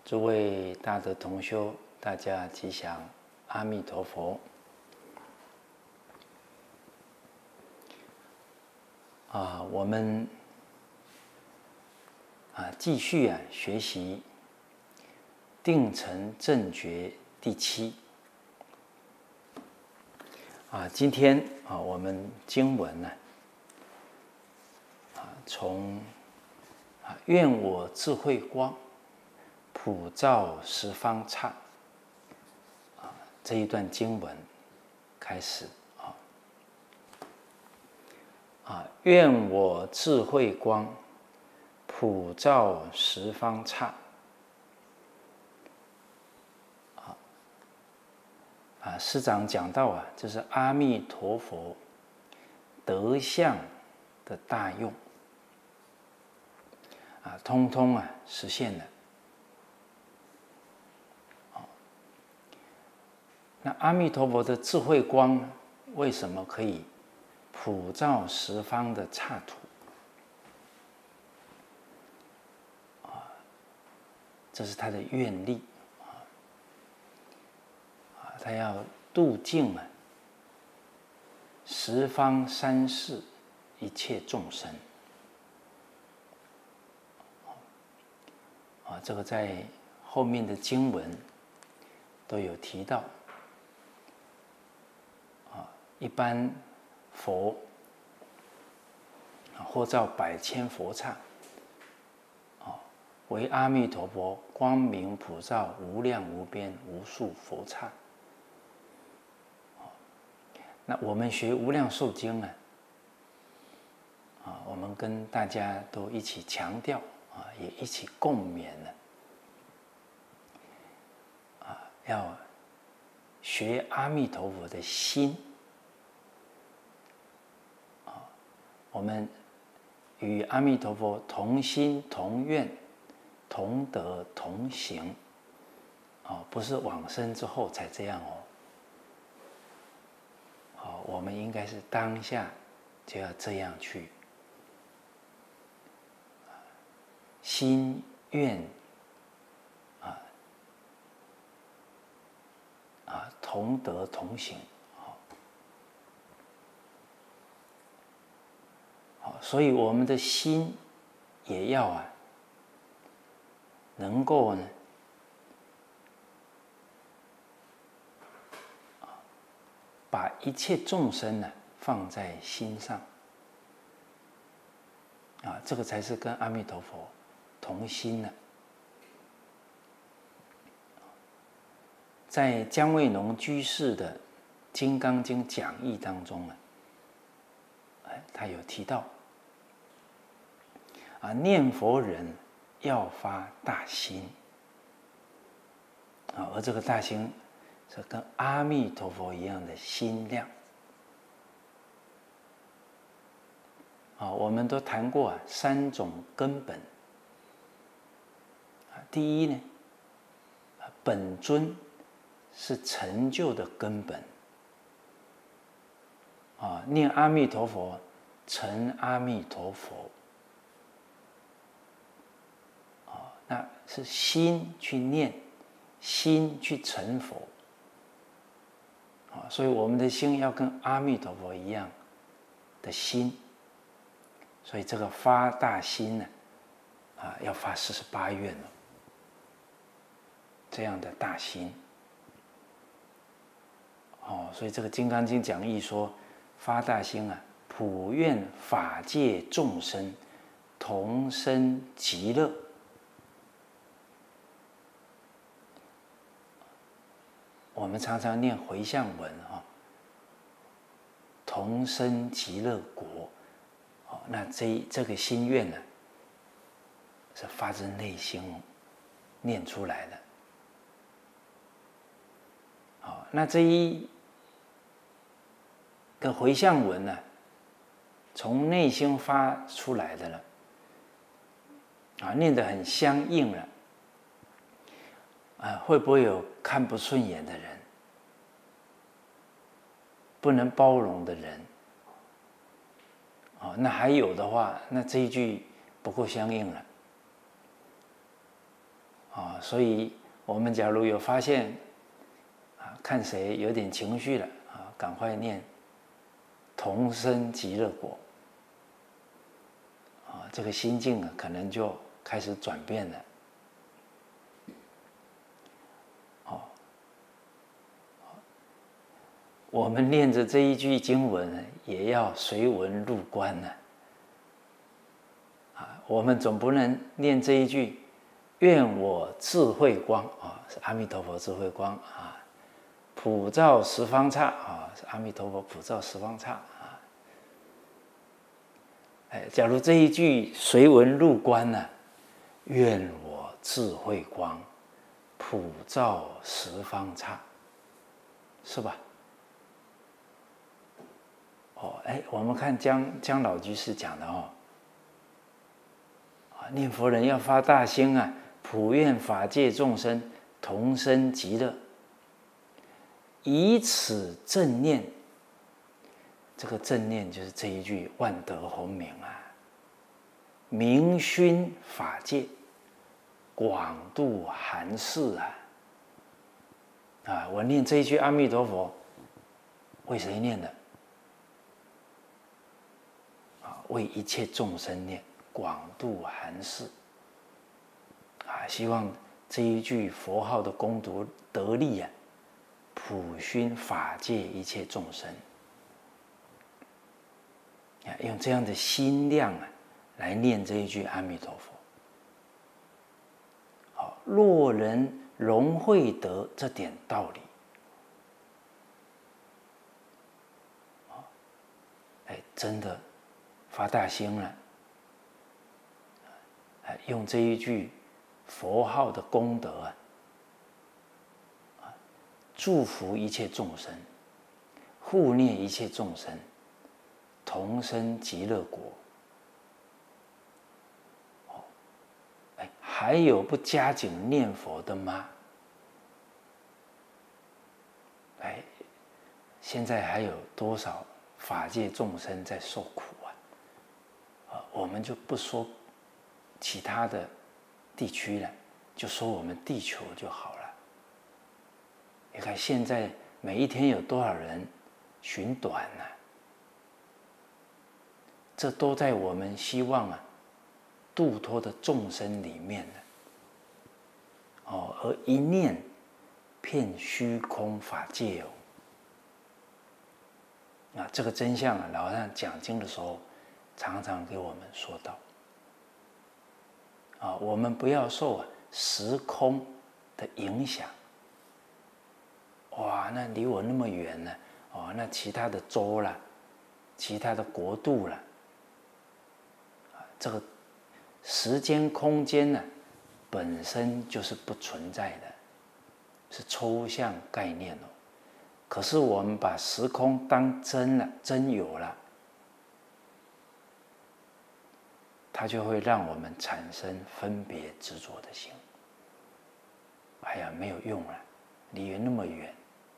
诸位大德同修，大家吉祥，阿弥陀佛。我们继续学习定成正觉第7。今天我们经文呢，从愿我智慧光普照十方刹这一段经文开始愿我智慧光普照十方刹师长讲到这是阿弥陀佛德相的大用通通实现了。那阿弥陀佛的智慧光为什么可以普照十方的刹土？这是他的愿力他要度尽十方三世一切众生这个在后面的经文都有提到一般佛或造百千佛刹为阿弥陀佛光明普照无量无边无数佛刹。那我们学无量寿经我们跟大家都一起强调也一起共勉要学阿弥陀佛的心我们与阿弥陀佛同心同愿同德同行不是往生之后才这样我们应该是当下就要这样去心愿同德同行所以我们的心也要能够把一切众生放在心上这个才是跟阿弥陀佛同心在姜维农居士的《金刚经》讲义当中他有提到念佛人要发大心而这个大心是跟阿弥陀佛一样的心量我们都谈过3种根本第一呢本尊是成就的根本念阿弥陀佛成阿弥陀佛那是心去念心去成佛所以我们的心要跟阿弥陀佛一样的心所以这个发大心呢要发48愿这样的大心所以这个《金刚经》讲义说发大心普愿法界众生同生极乐我们常常念回向文同生极乐国那这个心愿呢是发自内心念出来的那这一个回向文呢从内心发出来的了念得很相应了会不会有看不顺眼的人不能包容的人那还有的话那这一句不够相应了所以我们假如有发现看谁有点情绪了赶快念同生极乐国这个心境可能就开始转变了。我们念着这一句经文，也要随文入观呢。我们总不能念这一句“愿我智慧光”是阿弥陀佛智慧光普照十方刹是阿弥陀佛普照十方刹假如这一句随文入观呢，愿我智慧光普照十方刹，是吧？我们看姜老居士讲的念佛人要发大心普愿法界众生同生极乐，以此正念。这个正念就是这一句万德洪名明熏法界，广度含世我念这一句阿弥陀佛，为谁念的？为一切众生念，广度含世希望这一句佛号的功德得力普熏法界一切众生用这样的心量来念这一句阿弥陀佛。若人融会得这点道理，真的发大心了，用这一句佛号的功德祝福一切众生，护念一切众生，同生极乐国。还有不加紧念佛的吗？现在还有多少法界众生在受苦我们就不说其他的地区了，就说我们地球就好了。你看现在每一天有多少人寻短这都在我们希望度脱的众生里面而一念遍虚空法界这个真相老和尚讲经的时候常常给我们说到我们不要受时空的影响。那离我那么远呢那其他的州啦，其他的国度啦，这个时间空间本身就是不存在的，是抽象概念可是我们把时空当真了，真有了，它就会让我们产生分别执着的心。没有用了，离那么远。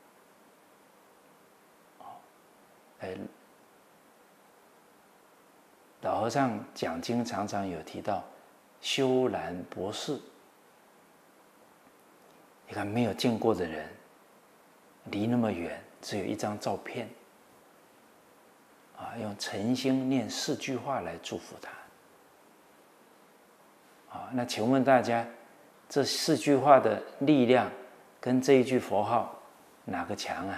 老和尚讲经常常有提到修兰博士，你看没有见过的人，离那么远，只有一张照片用诚心念4句话来祝福他那请问大家，这4句话的力量跟这一句佛号哪个强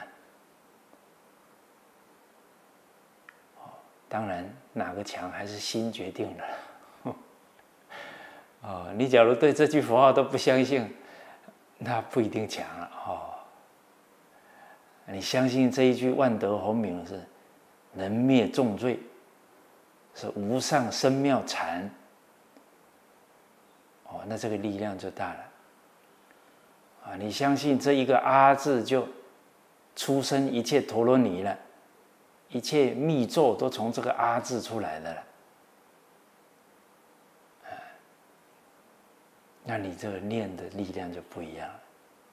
当然哪个强还是心决定的你假如对这句佛号都不相信，那不一定强了你相信这一句万德洪名是能灭重罪，是无上深妙禅那这个力量就大了你相信这一个阿字就出生一切陀罗尼了，一切密咒都从这个阿字出来的了那你这个念的力量就不一样了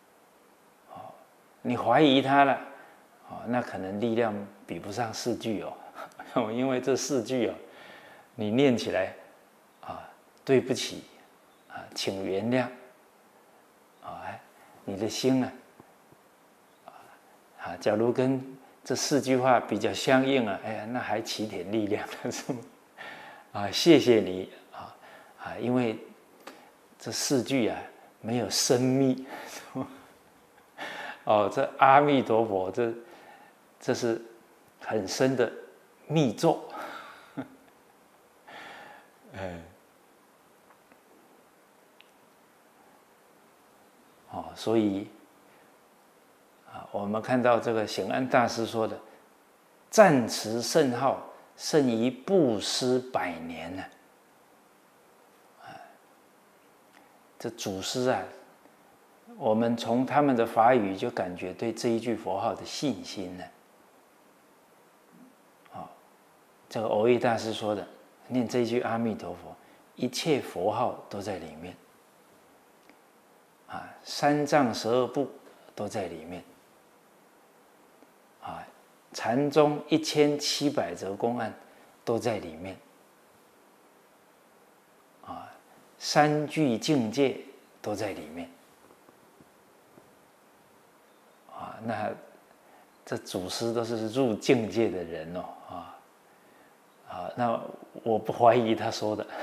你怀疑它了那可能力量比不上4句因为这4句你念起来对不起请原谅你的心假如跟这4句话比较相应哎呀，那还起点力量了，是吗？谢谢你因为这4句没有生密，这阿弥陀佛，这是很深的密咒，所以我们看到这个显安大师说的“赞持圣号，胜于布施100年”呢。这祖师我们从他们的法语就感觉对这一句佛号的信心呢。这个蕅益大师说的，念这一句阿弥陀佛，一切佛号都在里面。三藏12部都在里面。禅宗1700则公案都在里面。三具境界都在里面。那这祖师都是入境界的人那我不怀疑他说的，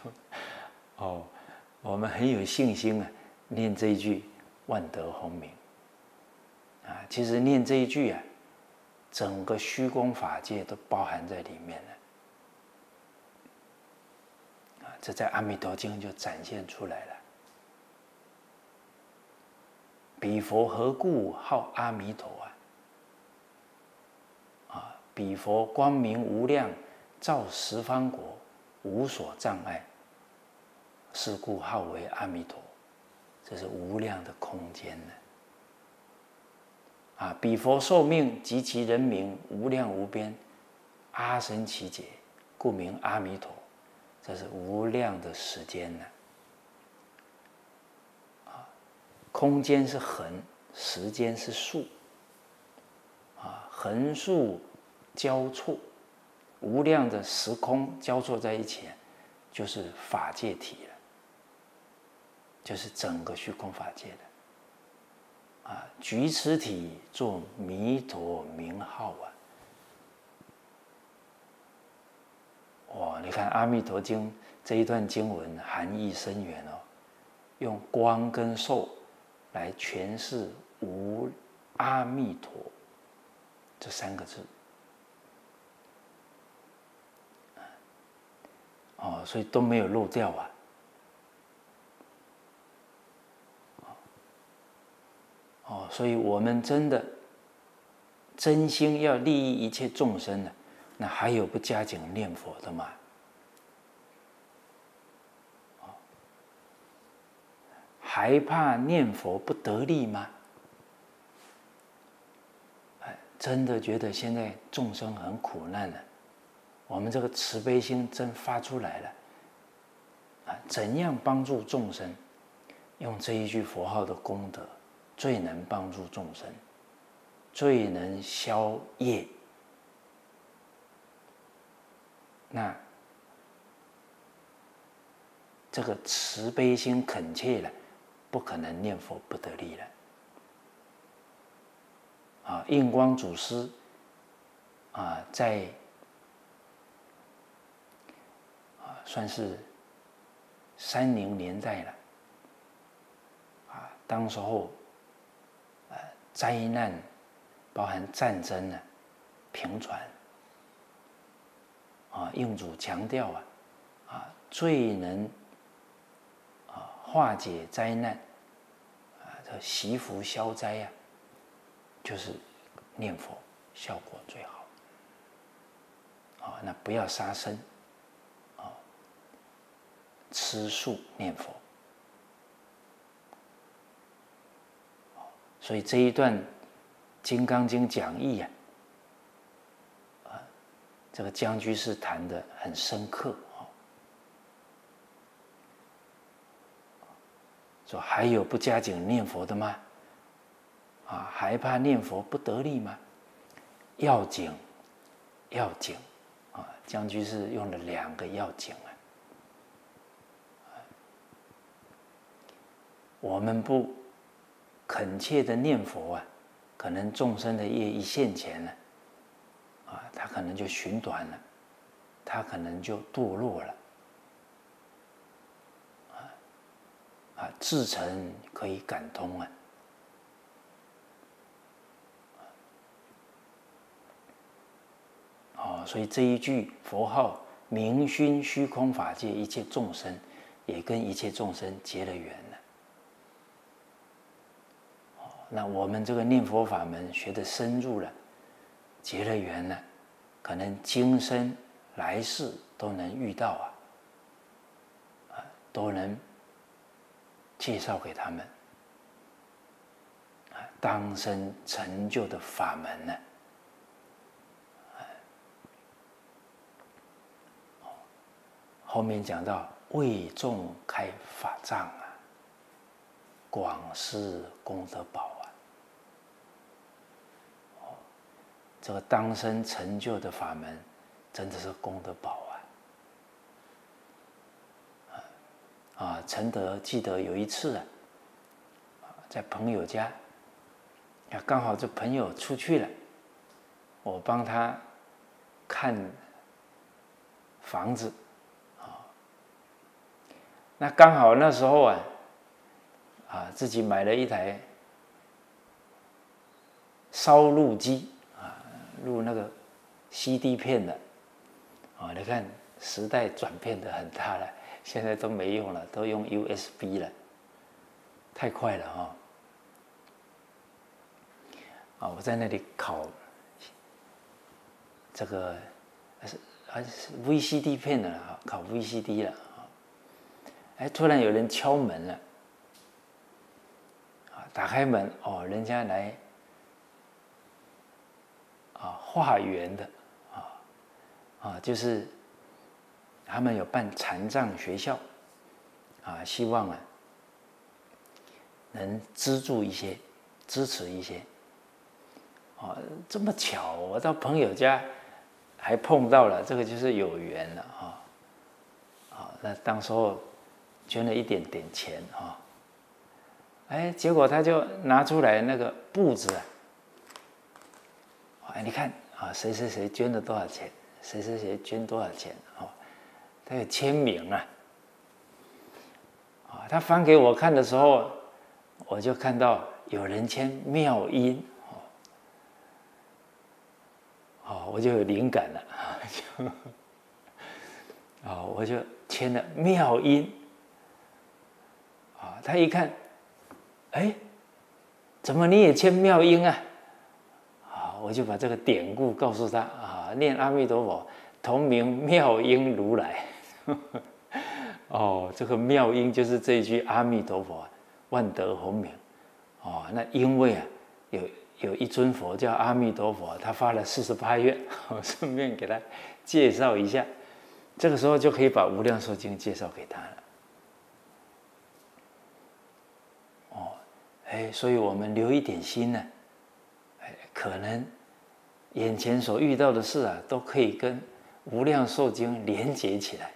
我们很有信心念这一句万德洪名其实念这一句整个虚空法界都包含在里面了这在《阿弥陀经》就展现出来了。彼佛何故号阿弥陀彼佛光明无量，照十方国，无所障碍，是故号为阿弥陀。这是无量的空间呢。彼佛寿命及其人名无量无边，阿僧祇劫，故名阿弥陀。这是无量的时间呢。空间是横，时间是竖。横竖交错，无量的时空交错在一起，就是法界体了，就是整个虚空法界的。举此体作弥陀名号你看《阿弥陀经》这一段经文含义深远用光跟寿来诠释无阿弥陀这3个字。所以都没有漏掉所以我们真心要利益一切众生那还有不加紧念佛的吗？还怕念佛不得力吗？真的觉得现在众生很苦难我们这个慈悲心真发出来了怎样帮助众生？用这一句佛号的功德，最能帮助众生，最能消业。那这个慈悲心恳切了，不可能念佛不得力了。印光祖师在算是30年代了当时候灾难包含战争频传印祖强调最能化解灾难这祈福消灾就是念佛，效果最好那不要杀生吃素念佛。所以这一段《金刚经》讲义这个江居士谈得很深刻说还有不加紧念佛的吗？还怕念佛不得力吗？要紧，要紧江居士用了2个要紧我们不恳切的念佛啊，可能众生的业一现前了，他可能就寻短了，他可能就堕落了，至诚可以感通所以这一句佛号明熏虚空法界一切众生，也跟一切众生结了缘了。那我们这个念佛法门学得深入了，结了缘了，可能今生来世都能遇到都能介绍给他们当生成就的法门呢。后面讲到为众开法藏广施功德宝这个当生成就的法门，真的是功德宝承德记得有一次在朋友家，刚好这朋友出去了，我帮他看房子那刚好那时候自己买了一台烧录机录那个 CD 片的你看时代转变得很大了，现在都没用了，都用 USB 了，太快了我在那里考这个是 VCD 片的考 VCD 了突然有人敲门了打开门人家来化缘的就是他们有办残障学校希望能资助一些，支持一些这么巧我到朋友家还碰到了，这个就是有缘了那当时候捐了一点点钱结果他就拿出来那个簿子你看谁谁谁捐了多少钱，谁谁谁捐多少钱他有签名他翻给我看的时候，我就看到有人签妙音我就有灵感了我就签了妙音他一看怎么你也签妙音我就把这个典故告诉他念阿弥陀佛同名妙音如来这个妙音就是这一句阿弥陀佛万德洪名那因为有一尊佛叫阿弥陀佛，他发了48愿顺便给他介绍一下，这个时候就可以把无量寿经介绍给他了所以我们留一点心呢可能眼前所遇到的事都可以跟无量寿经连结起来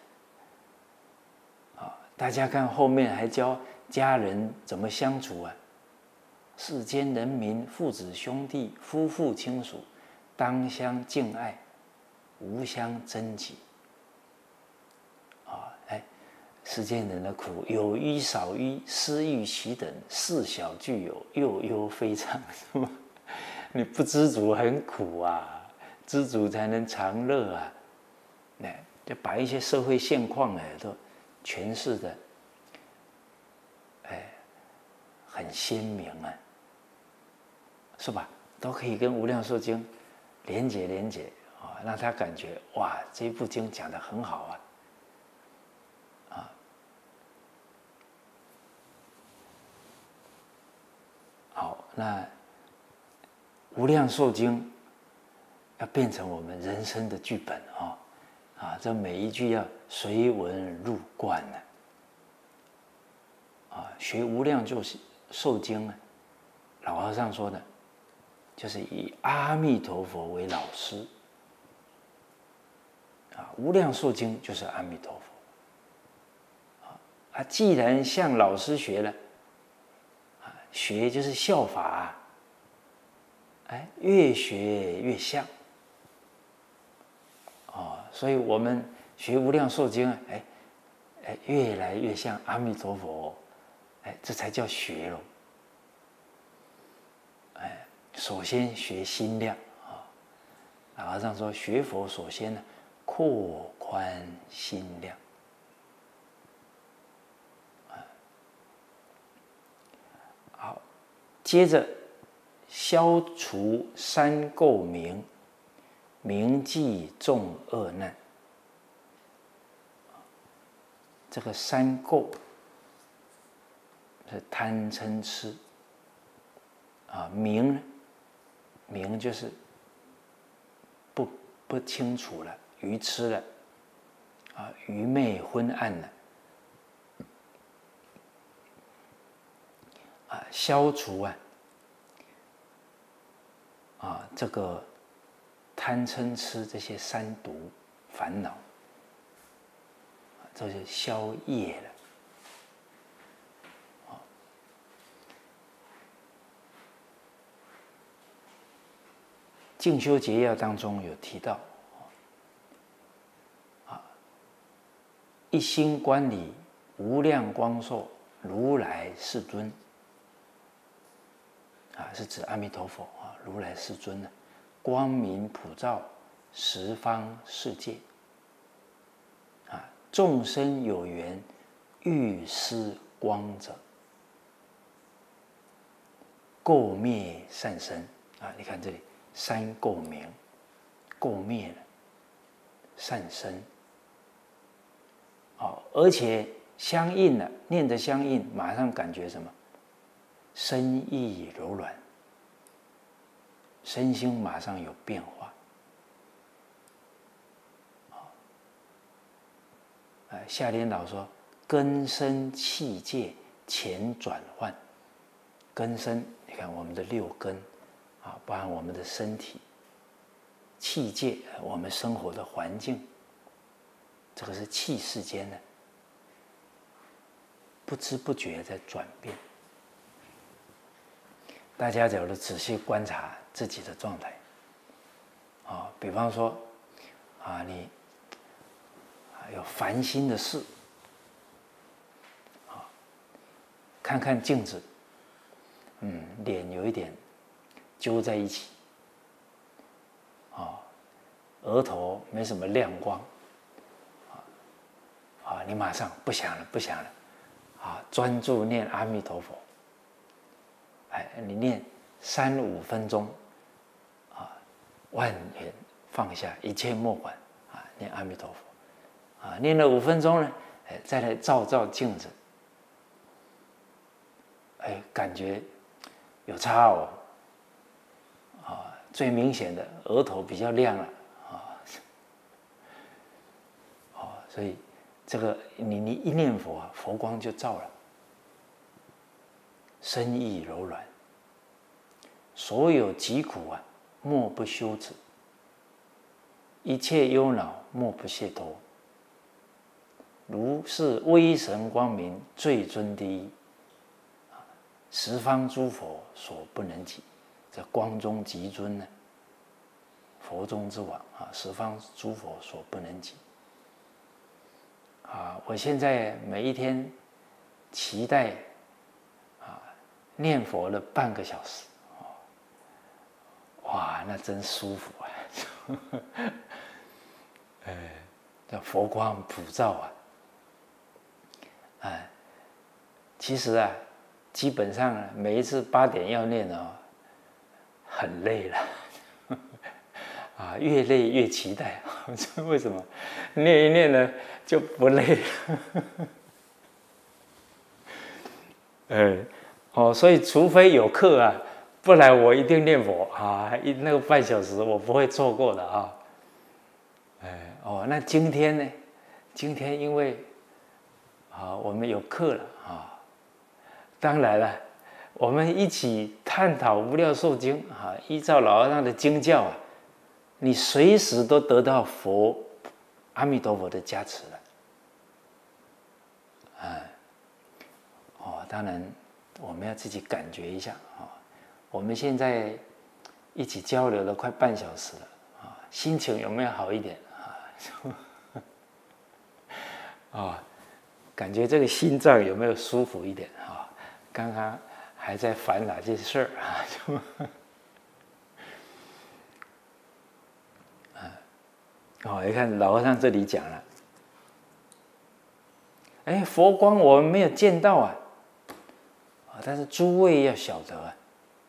大家看后面还教家人怎么相处世间人民父子兄弟夫妇亲属当相敬爱无相争己世间人的苦有余少余施欲其等事小具有忧忧非常你不知足很苦知足才能常乐就把一些社会现况都诠释的很鲜明是吧？都可以跟无量寿经连结让他感觉哇，这部经讲得很好好，那无量寿经要变成我们人生的剧本这每一句要随文入观学无量寿经老和尚说的就是以阿弥陀佛为老师无量寿经就是阿弥陀佛既然向老师学了学就是效法啊，哎，越学越像。所以我们学《无量寿经》，越来越像阿弥陀佛，这才叫学喽。首先学心量啊，老和尚说学佛首先呢，扩宽心量。好，接着消除三垢名，铭记众恶难。这个三垢是贪嗔痴啊，名就是不清楚了，愚痴了啊，愚昧昏暗了啊，消除这个贪嗔痴这些三毒烦恼，这就消业了。静修结要当中有提到，一心观礼无量光寿如来世尊，是指阿弥陀佛啊，如来世尊呢，光明普照十方世界，众生有缘欲施光者，垢灭善生啊！你看这里三垢名，垢灭了，善生。而且相应了，念着相应，马上感觉什么？身意柔软，身心马上有变化。夏莲老说，根身气界前转换。根身，你看我们的六根包含我们的身体；气界，我们生活的环境。这个是气世间的，不知不觉在转变。大家假如仔细观察自己的状态，比方说你有烦心的事，看看镜子，脸有一点揪在一起，额头没什么亮光，你马上不想了，专注念阿弥陀佛，你念3-5分钟，万缘放下，一切莫管，念阿弥陀佛，念了5分钟呢，再来照镜子，感觉有差哦，最明显的额头比较亮了，所以这个你一念佛，佛光就照了，身意柔软，所有疾苦莫不休止，一切忧恼莫不解脱，如是威神光明最尊第一，十方诸佛所不能及。这光中极尊呢，佛中之王十方诸佛所不能及。我现在每一天期待念佛了半个小时，哇，那真舒服这佛光普照其实基本上每一次8点要念很累了越累越期待为什么？念一念呢就不累了所以除非有课不然我一定念佛那个半小时我不会错过的那今天呢？今天因为我们有课了当然了，我们一起探讨无量寿经依照老和尚的经教你随时都得到佛阿弥陀佛的加持了当然我们要自己感觉一下啊。我们现在一起交流了快半小时了啊，心情有没有好一点啊？感觉这个心脏有没有舒服一点啊？刚刚还在烦哪件事啊？你看老和尚这里讲了，哎，佛光我们没有见到啊，但是诸位要晓得啊，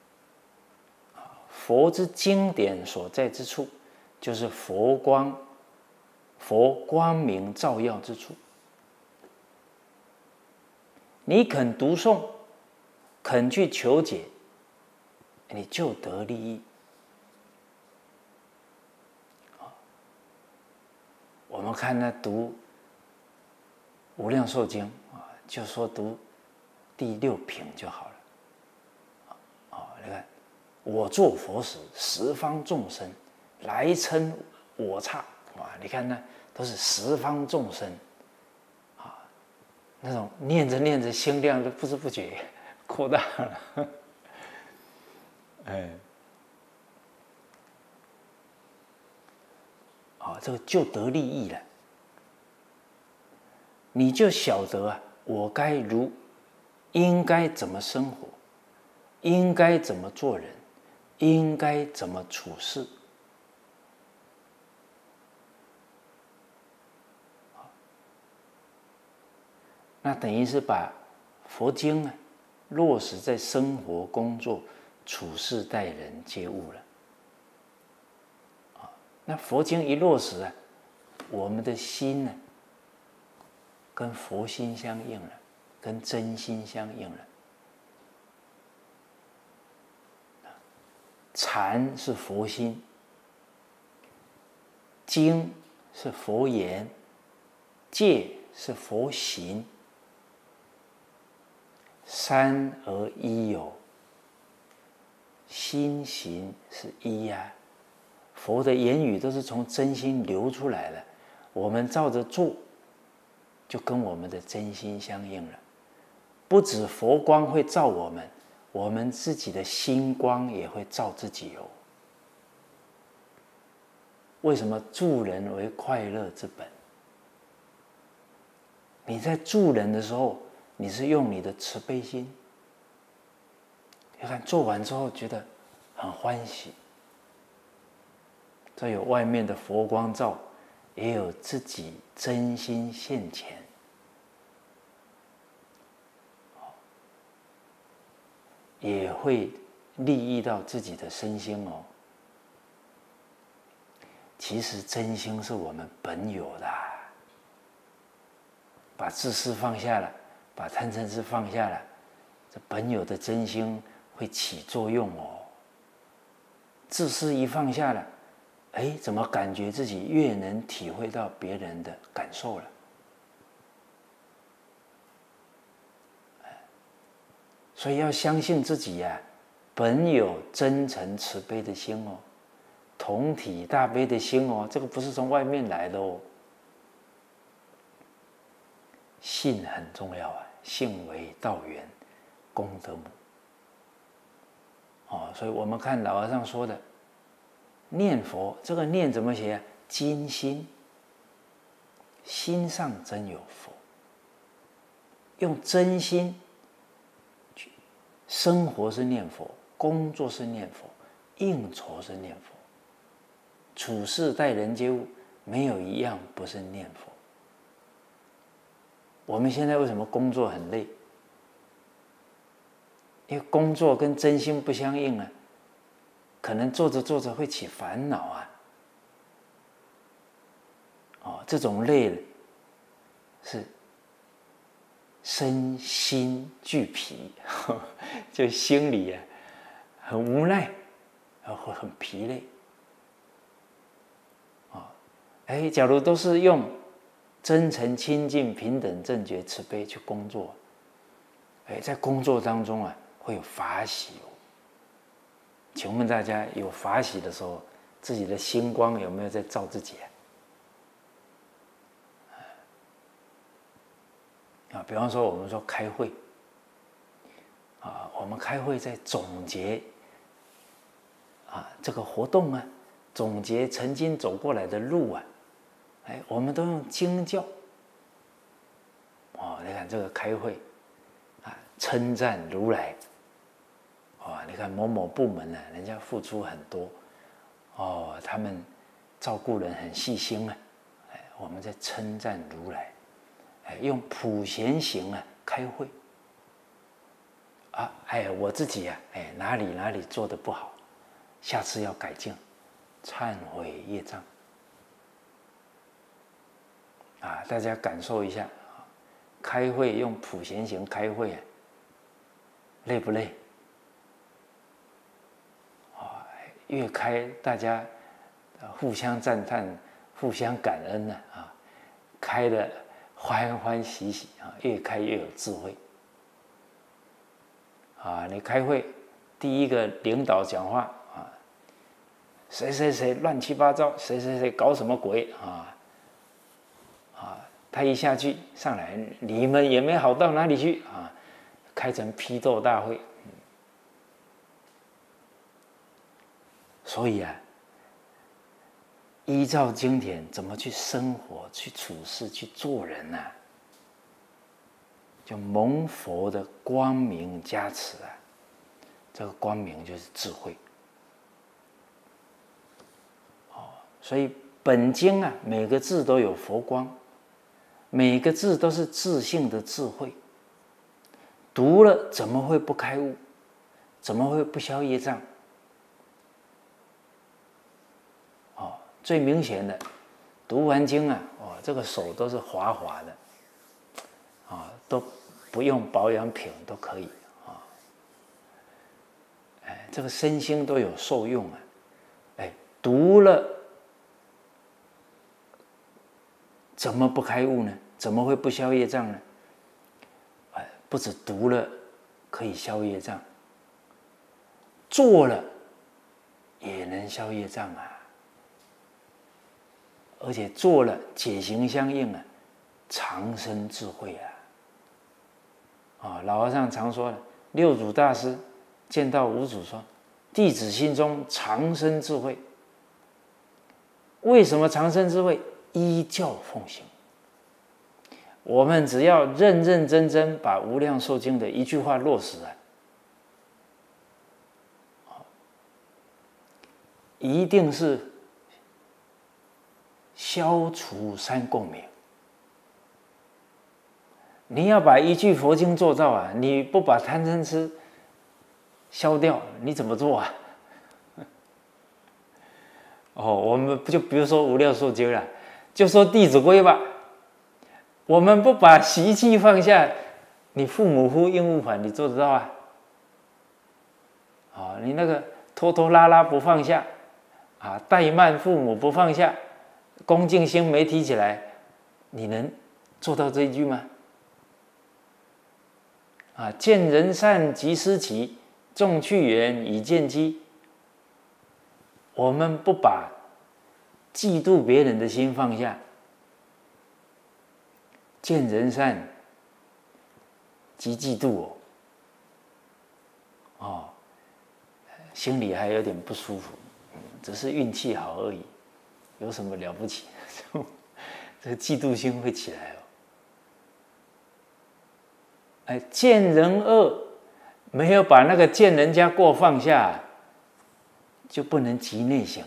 佛之经典所在之处，就是佛光明照耀之处。你肯读诵，肯去求解，你就得利益。我们看那读《无量寿经》啊，就说读第6品就好了。你看，我作佛时，十方众生来称我刹啊！你看那都是十方众生啊，那种念着念着心量就不知不觉扩大了，哎，这个就得利益了。你就晓得啊，我应该怎么生活，应该怎么做人，应该怎么处事。那等于是把佛经落实在生活、工作、处事、待人接物了。那佛经一落实我们的心跟佛心相应了，跟真心相应了。禅是佛心，经是佛言，戒是佛行，三而一有，心行是一呀。佛的言语都是从真心流出来的，我们照着做，就跟我们的真心相应了。不止佛光会照我们，我们自己的心光也会照自己哦。为什么助人为快乐之本？你在助人的时候，你是用你的慈悲心，你看做完之后觉得很欢喜。这有外面的佛光照，也有自己真心现前，也会利益到自己的身心哦。其实真心是我们本有的，把自私放下了，把贪嗔痴放下了，这本有的真心会起作用哦。自私一放下了，哎，怎么感觉自己越能体会到别人的感受了？所以要相信自己呀，本有真诚慈悲的心哦，同体大悲的心哦，这个不是从外面来的哦。信很重要啊，信为道源，功德母。所以我们看老和尚说的，念佛这个念怎么写啊？精心，心上真有佛，用真心去生活是念佛，工作是念佛，应酬是念佛，处事待人接物没有一样不是念佛。我们现在为什么工作很累？因为工作跟真心不相应啊，可能做着做着会起烦恼啊。这种累是身心俱疲，就心里很无奈，会很疲累。假如都是用真诚、清净、平等、正觉、慈悲去工作，在工作当中会有法喜哦。请问大家有法喜的时候，自己的心光有没有在照自己比方说我们说开会我们开会在总结这个活动啊，总结曾经走过来的路啊，我们都用经教。你看这个开会称赞如来。你看某某部门呢，人家付出很多，他们照顾人很细心啊，我们在称赞如来，用普贤行开会。我自己哪里做得不好，下次要改进，忏悔业障。大家感受一下，开会用普贤行开会累不累？越开大家互相赞叹、互相感恩开得欢欢喜喜越开越有智慧。你开会第一个领导讲话谁谁谁乱七八糟，谁谁谁搞什么鬼他一下去上来，你们也没好到哪里去开成批斗大会。所以依照经典怎么去生活、去处事、去做人就蒙佛的光明加持这个光明就是智慧。所以本经每个字都有佛光，每个字都是自性的智慧。读了怎么会不开悟？怎么会不消业障？最明显的，读完经这个手都是滑滑的都不用保养品都可以这个身心都有受用读了怎么不开悟呢？怎么会不消业障呢？不止读了可以消业障，做了也能消业障而且做了解行相应长生智慧老和尚常说六祖大师见到五祖说，弟子心中长生智慧。为什么长生智慧？依教奉行。我们只要认认真真把无量寿经的一句话落实一定是消除三共鸣。你要把一句佛经做到你不把贪嗔痴消掉，你怎么做我们就比如说无量寿经了，就说弟子规吧，我们不把习气放下，你父母呼应勿反，你做得到你那个拖拖拉拉不放下怠慢父母不放下，恭敬心没提起来，你能做到这一句吗？见人善即思齐，众去远以见机。我们不把嫉妒别人的心放下，见人善即嫉妒心里还有点不舒服，只是运气好而已，有什么了不起？这个嫉妒心会起来见人恶，没有把那个见人家过放下，就不能极内省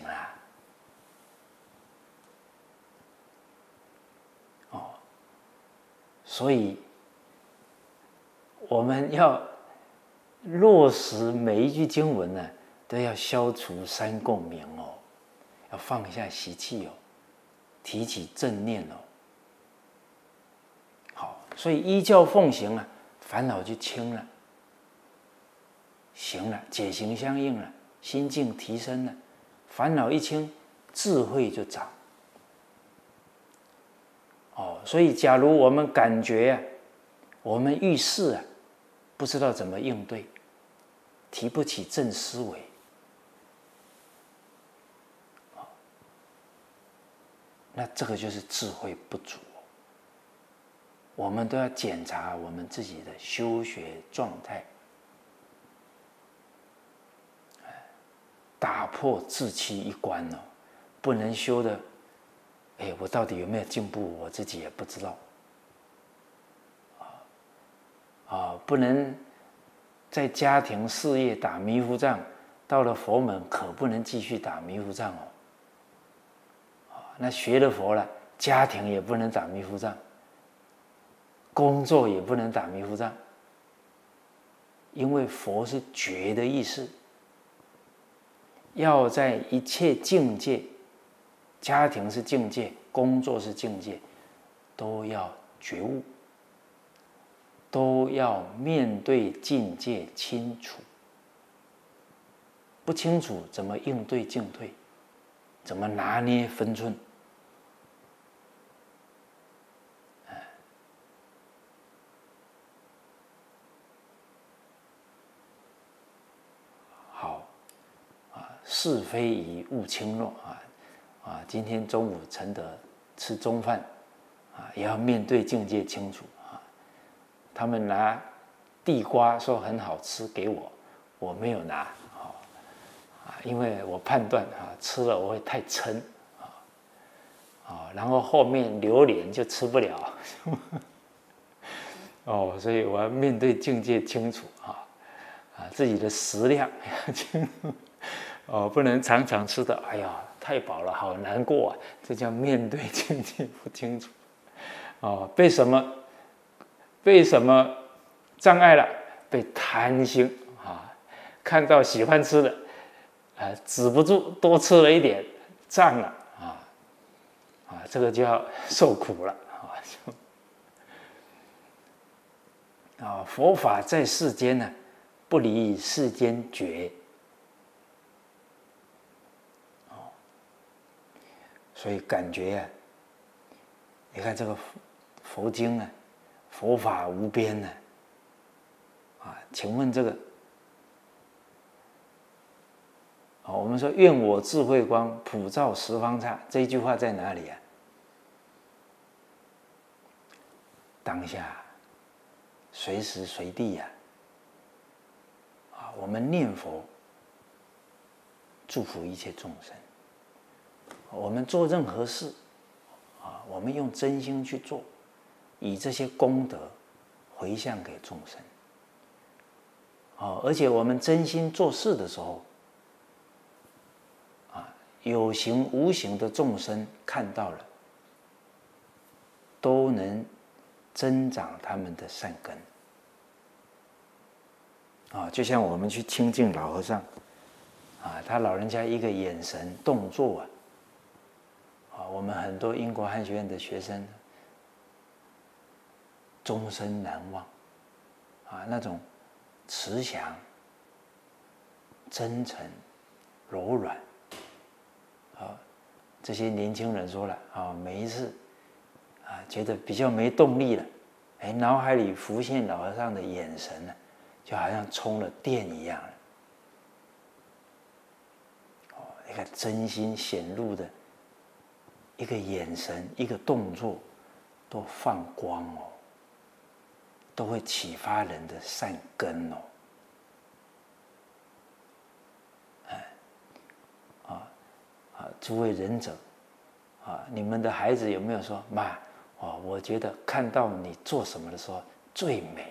所以我们要落实每一句经文都要消除三共鸣要放下习气提起正念好，所以依教奉行烦恼就轻了，行了，解行相应了，心境提升了，烦恼一轻，智慧就长。所以假如我们感觉我们遇事不知道怎么应对，提不起正思维，那这个就是智慧不足。我们都要检查我们自己的修学状态， 破自欺一关哦，不能修的，哎，我到底有没有进步，我自己也不知道。不能在家庭事业打迷糊仗，到了佛门可不能继续打迷糊仗哦。那学了佛了，家庭也不能打迷糊仗，工作也不能打迷糊仗，因为佛是觉的意思，要在一切境界，家庭是境界，工作是境界，都要觉悟。都要面对境界清楚，不清楚怎么应对进退，怎么拿捏分寸？好是非宜勿轻诺今天中午承德吃中饭也要面对境界清楚他们拿地瓜说很好吃给我，我没有拿因为我判断吃了我会太撑然后后面榴莲就吃不了所以我要面对境界清楚自己的食量清楚不能常常吃的，哎呀太饱了，好难过这叫面对境界不清楚被什么障碍了？被贪心看到喜欢吃的止不住，多吃了一点，胀了这个就要受苦了佛法在世间呢，不离世间觉所以感觉你看这个佛经佛法无边请问这个我们说愿我智慧光普照十方刹，这一句话在哪里当下随时随地我们念佛祝福一切众生，我们做任何事我们用真心去做，以这些功德回向给众生而且我们真心做事的时候有形无形的众生看到了，都能增长他们的善根就像我们去亲近老和尚他老人家一个眼神动作我们很多英国汉学院的学生终身难忘那种慈祥、真诚、柔软这些年轻人说了每一次觉得比较没动力了，脑海里浮现老和尚的眼神就好像充了电一样一个真心显露的一个眼神，一个动作都放光都会启发人的善根诸位仁者你们的孩子有没有说妈我觉得看到你做什么的时候最美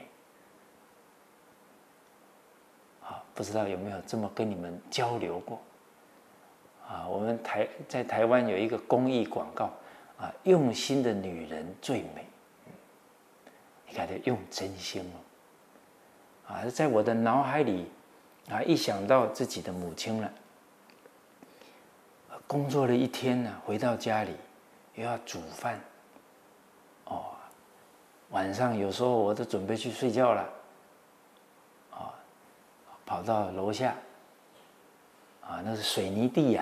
不知道有没有这么跟你们交流过我们在台湾有一个公益广告用心的女人最美你看这用真心在我的脑海里一想到自己的母亲了工作了一天回到家里又要煮饭晚上有时候我都准备去睡觉了跑到楼下那是水泥地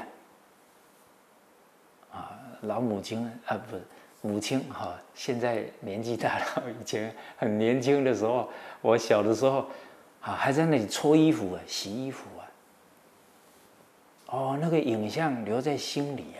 老母亲不是母亲现在年纪大了，以前很年轻的时候，我小的时候还在那里搓衣服洗衣服那个影像留在心里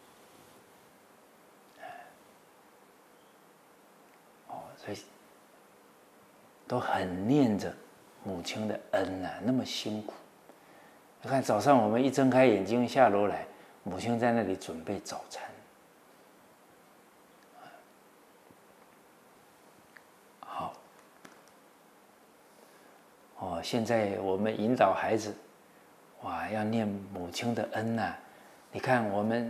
所以都很念着母亲的恩那么辛苦， 你看早上我们一睁开眼睛下楼来，母亲在那里准备早餐。好，现在我们引导孩子，哇，要念母亲的恩呐。你看我们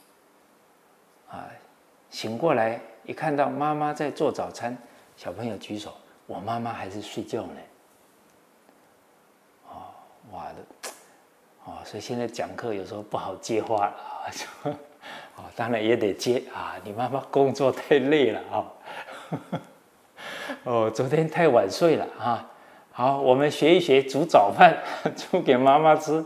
醒过来一看到妈妈在做早餐，小朋友举手，我妈妈还是睡觉呢。哇的，所以现在讲课有时候不好接话了当然也得接你妈妈工作太累了昨天太晚睡了好，我们学一学煮早饭，煮给妈妈吃。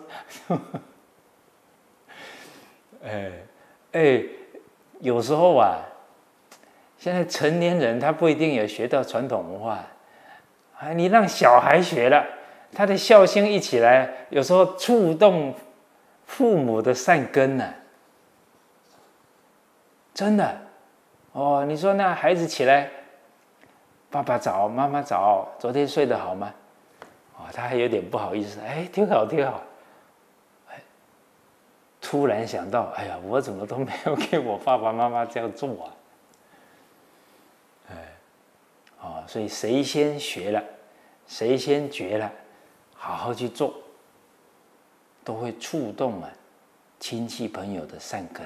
有时候现在成年人他不一定有学到传统文化你让小孩学了，他的孝心一起来，有时候触动父母的善根呢。真的你说那孩子起来，爸爸早，妈妈早，昨天睡得好吗？他还有点不好意思，挺好挺好。突然想到，哎呀，我怎么都没有给我爸爸妈妈这样做所以谁先学了，谁先觉了，好好去做，都会触动亲戚朋友的善根。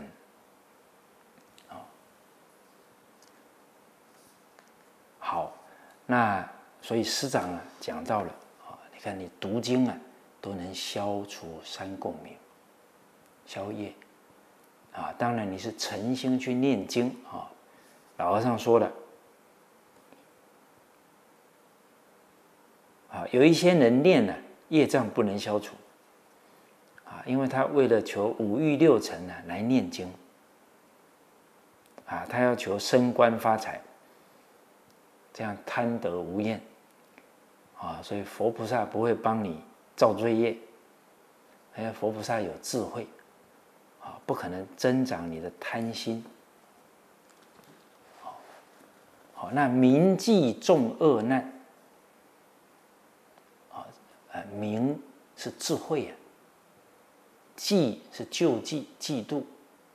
好，那所以师长讲到了你看你读经都能消除三共名，消业当然你是诚心去念经老和尚说了有一些人念业障不能消除因为他为了求五欲六尘来念经他要求升官发财，这样贪得无厌所以佛菩萨不会帮你造罪业，因为佛菩萨有智慧不可能增长你的贪心。那明记众恶难明是智慧记是救济嫉妒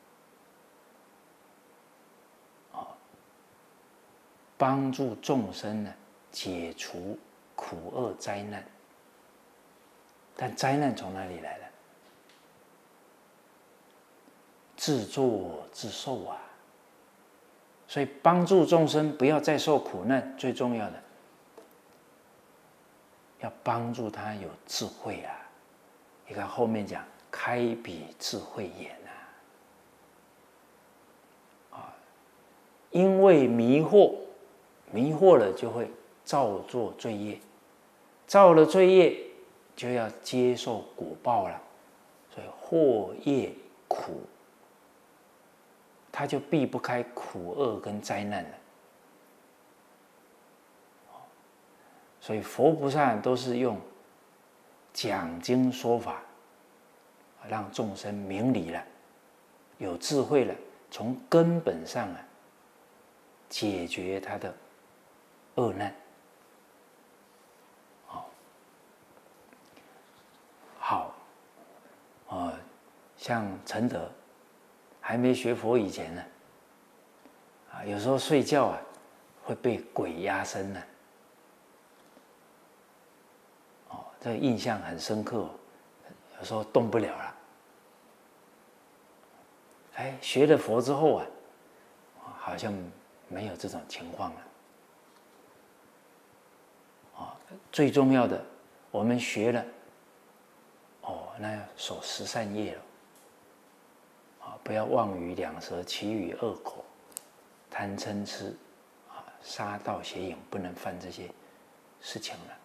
帮助众生解除苦厄灾难。但灾难从哪里来的？自作自受所以帮助众生不要再受苦难，最重要的要帮助他有智慧你看后面讲开彼智慧眼因为迷惑了就会造作罪业，造了罪业就要接受果报了，所以祸业苦，他就避不开苦厄跟灾难了。所以佛菩萨都是用讲经说法，让众生明理了，有智慧了，从根本上解决他的恶难。好，像承德还没学佛以前呢，有时候睡觉会被鬼压身呢。这个印象很深刻有时候动不了了。学了佛之后好像没有这种情况了。最重要的，我们学了，那要守十善业了。不要妄语两舌，绮语恶口，贪嗔痴，杀盗邪淫，不能犯这些事情了。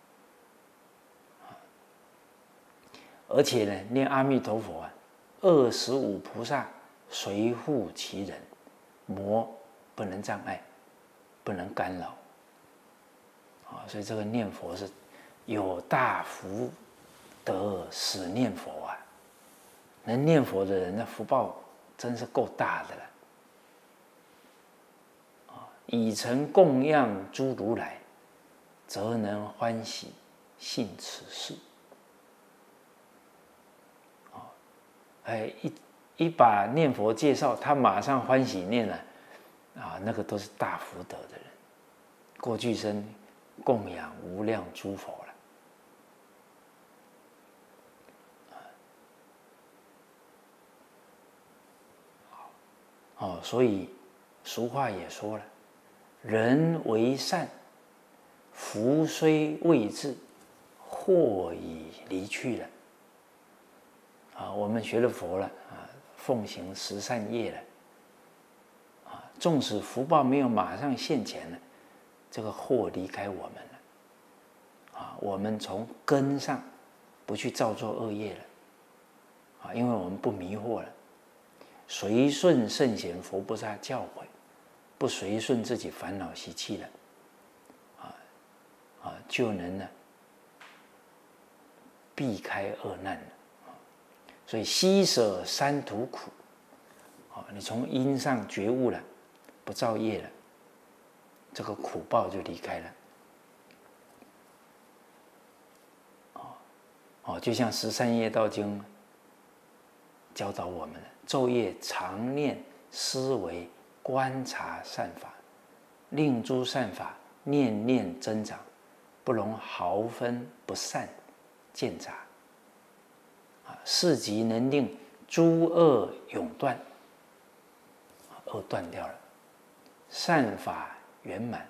而且呢，念阿弥陀佛25菩萨随护其人，魔不能障碍，不能干扰。所以这个念佛是有大福德使念佛能念佛的人，那福报真是够大的了。以诚供养诸如来，则能欢喜信此事。 一把念佛介绍，他马上欢喜念了，那个都是大福德的人，过去生供养无量诸佛了。所以俗话也说了，人为善，福虽未至，祸已离去了。我们学了佛了奉行十善业了纵使福报没有马上现前了，这个祸离开我们了我们从根上不去造作恶业了因为我们不迷惑了，随顺圣贤佛菩萨教诲，不随顺自己烦恼习气了就能呢避开恶难了。所以悉舍三途苦你从因上觉悟了，不造业了，这个苦报就离开了就像十善业道经教导我们的，昼夜常念思维观察善法，令诸善法念念增长，不容毫分不善见杂是即能令诸恶永断，恶断掉了，善法圆满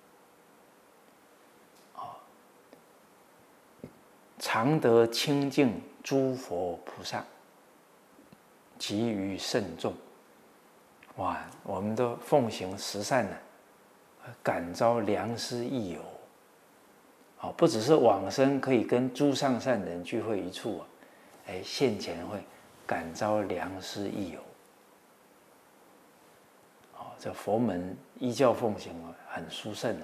常得清净诸佛菩萨，给予圣众。哇，我们都奉行十善呢感召良师益友不只是往生可以跟诸上善人聚会一处现前会感召良师益友这佛门依教奉行很殊胜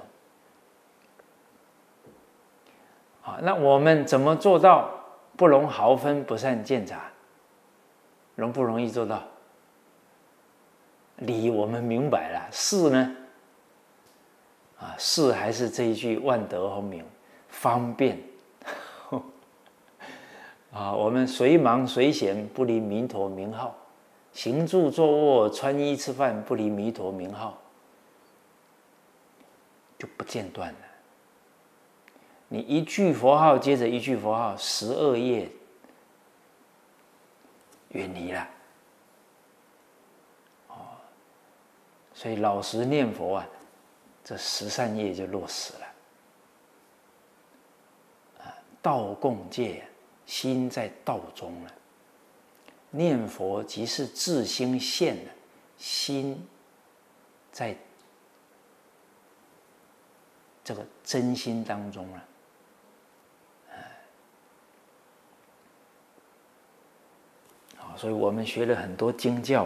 那我们怎么做到不容毫分不善见杂？容不容易做到？理我们明白了，事呢？事还是这一句万德洪名，方便我们随忙随闲不离弥陀名号，行住坐卧穿衣吃饭不离弥陀名号，就不间断了。你一句佛号接着一句佛号，12业远离了所以老实念佛这十善业就落实了道共戒心在道中了，念佛即是自心现了，心在这个真心当中了所以我们学了很多经教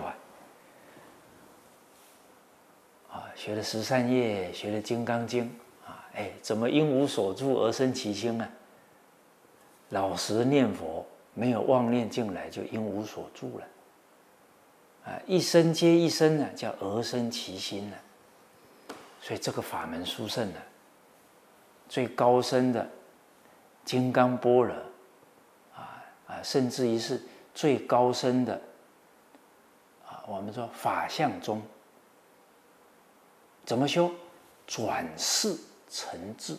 学了十善业，学了金刚经怎么因无所住而生其心呢？老实念佛，没有妄念进来，就因无所住了一生接一生呢，叫而生其心了。所以这个法门殊胜最高深的金刚般若甚至于是最高深的我们说法相中，怎么修？转世成智，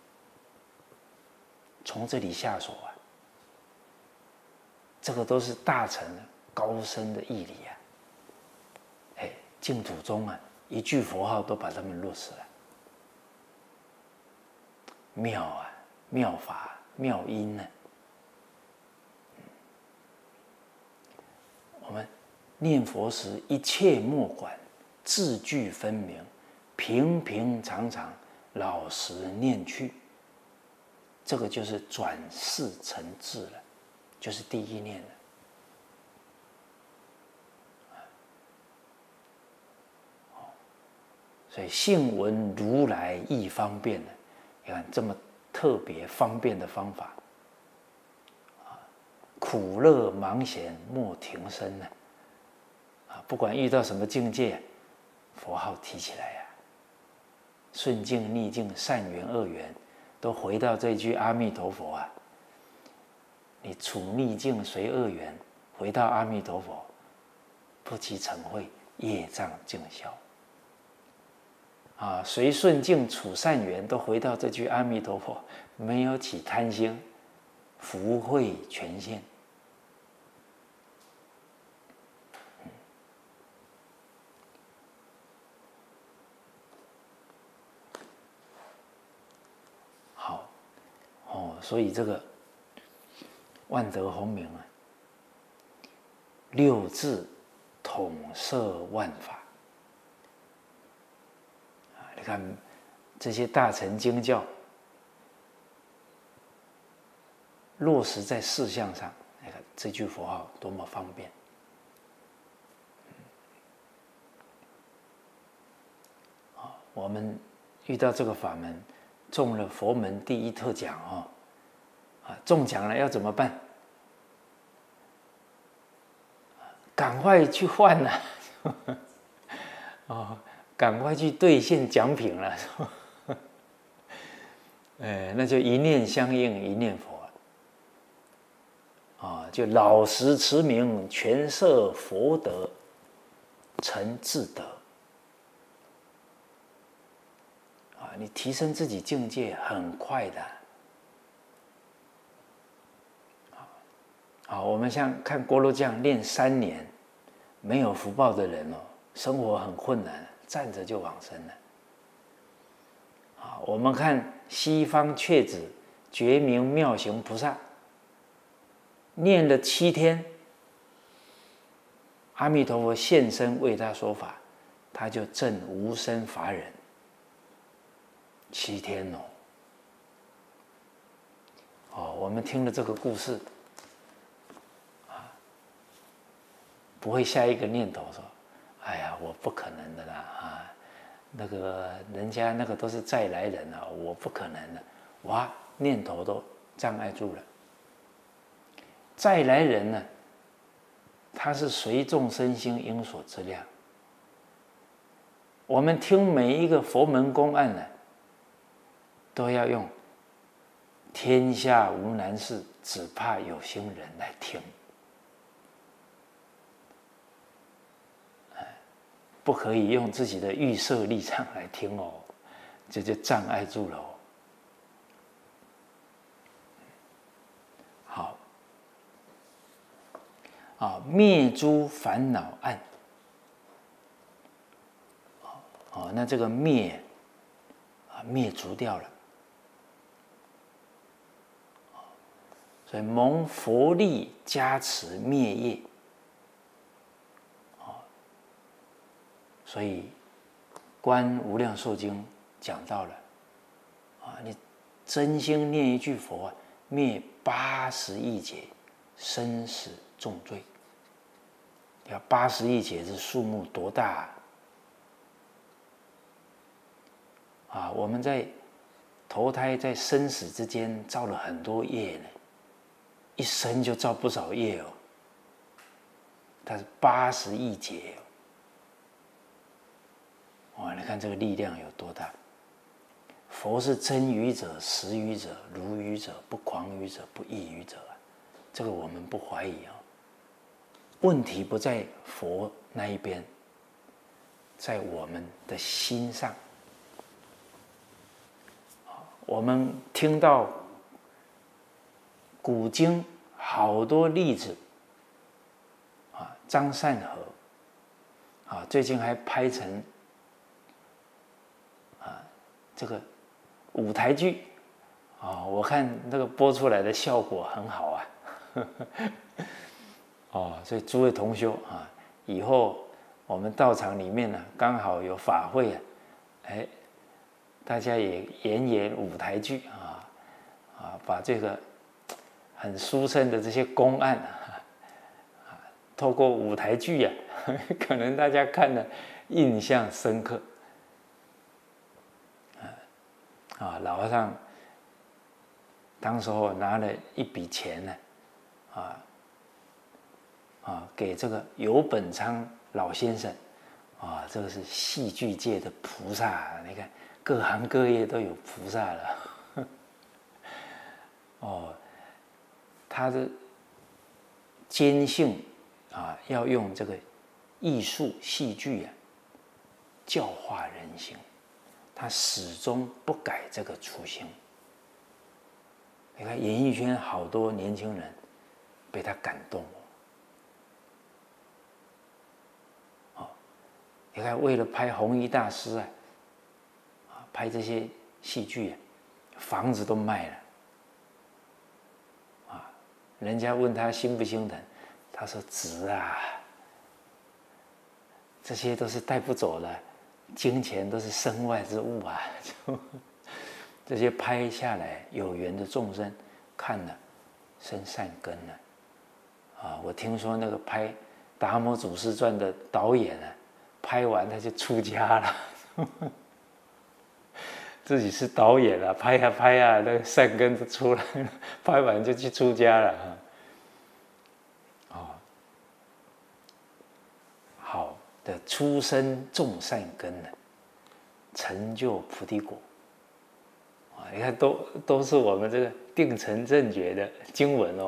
从这里下手这个都是大乘的高深的义理净土中一句佛号都把他们落实了，妙妙法妙音我们念佛时一切莫管，字句分明，平平常常，老实念去，这个就是转世成智了，就是第一念了。所以信闻如来亦方便呢，你看这么特别方便的方法苦乐忙闲莫停身呢不管遇到什么境界，佛号提起来顺境逆境善缘恶缘都回到这句阿弥陀佛你处逆境随恶缘， 回到阿弥陀佛，不期成慧，业障尽消。啊，随顺境处善缘，都回到这句阿弥陀佛，没有起贪心，福慧全现。好，所以这个万德洪名啊，六字统摄万法。你看这些大乘经教落实在事项上，你看这句佛号多么方便。我们遇到这个法门，中了佛门第一特奖中奖了要怎么办？赶快去换呐！赶快去兑现奖品了。那就一念相应一念佛就老实持名，全摄佛德，成自得。你提升自己境界很快的。我们像看锅炉匠练3年，没有福报的人生活很困难，站着就往生了。我们看西方确子觉明妙行菩萨，念了7天，阿弥陀佛现身为他说法，他就证无生法忍。7天我们听了这个故事不会下一个念头说：“哎呀，我不可能的啦那个人家那个都是再来人啊，我不可能的。”哇，念头都障碍住了。再来人呢，他是随众生心应所知量。我们听每一个佛门公案呢，都要用天下无难事，只怕有心人来听。不可以用自己的预设立场来听这就障碍住了好，灭诸烦恼暗。那这个灭除掉了，所以蒙佛力加持灭业。所以《观无量寿经》讲到了你真心念一句佛灭80亿劫生死重罪。要80亿劫，这数目多大我们在投胎在生死之间造了很多业呢，一生就造不少业它是80亿劫你看这个力量有多大。佛是真语者、实语者、如语者、不诳语者、不异语者这个我们不怀疑问题不在佛那一边，在我们的心上。我们听到古今好多例子张善和最近还拍成这个舞台剧我看那个播出来的效果很好所以诸位同修以后我们道场里面呢刚好有法会大家也演舞台剧把这个很殊胜的这些公案透过舞台剧可能大家看了印象深刻老和尚当时候拿了一笔钱呢给这个游本昌老先生这个是戏剧界的菩萨你看各行各业都有菩萨了他的坚信要用这个艺术戏剧教化人心，他始终不改这个初心。你看演艺圈好多年轻人被他感动你看为了拍弘一大师拍这些戏剧房子都卖了人家问他心不心疼，他说值啊，这些都是带不走的，金钱都是身外之物啊。这些拍下来有缘的众生看了生善根了我听说那个拍《达摩祖师传》的导演拍完他就出家了自己是导演拍那个善根就出来了，拍完就去出家了好的，出生种善根成就菩提果你看都是我们这个定成正觉的经文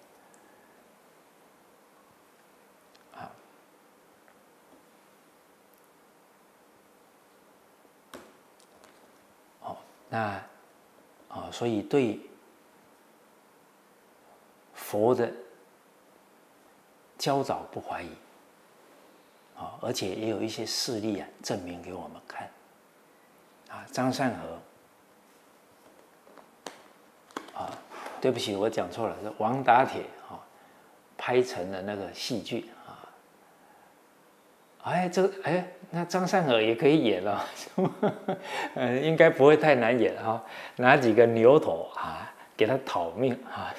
那所以对佛的教导不怀疑而且也有一些事例证明给我们看张善和对不起，我讲错了，是王打铁拍成了那个戏剧那张善和也可以演了应该不会太难演拿几个牛头给他讨命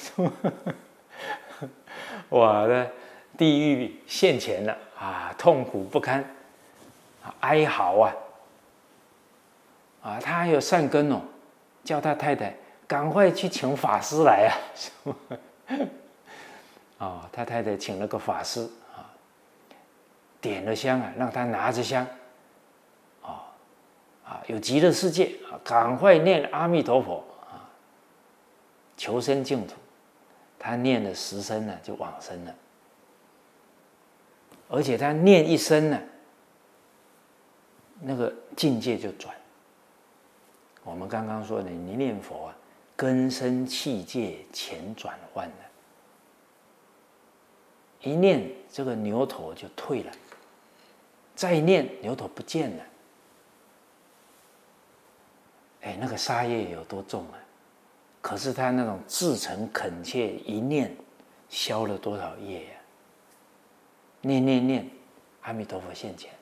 哇，那地狱现前了痛苦不堪哀嚎他还有善根叫他太太赶快去请法师来他太太请了个法师点了香让他拿着香有极乐世界赶快念阿弥陀佛求生净土。他念了10声就往生了，而且他念一声那个境界就转。我们刚刚说的，你念佛根生器界前转换了，一念这个牛头就退了，再念牛头不见了。那个杀业有多重可是他那种至诚恳切一念，消了多少业念，阿弥陀佛现前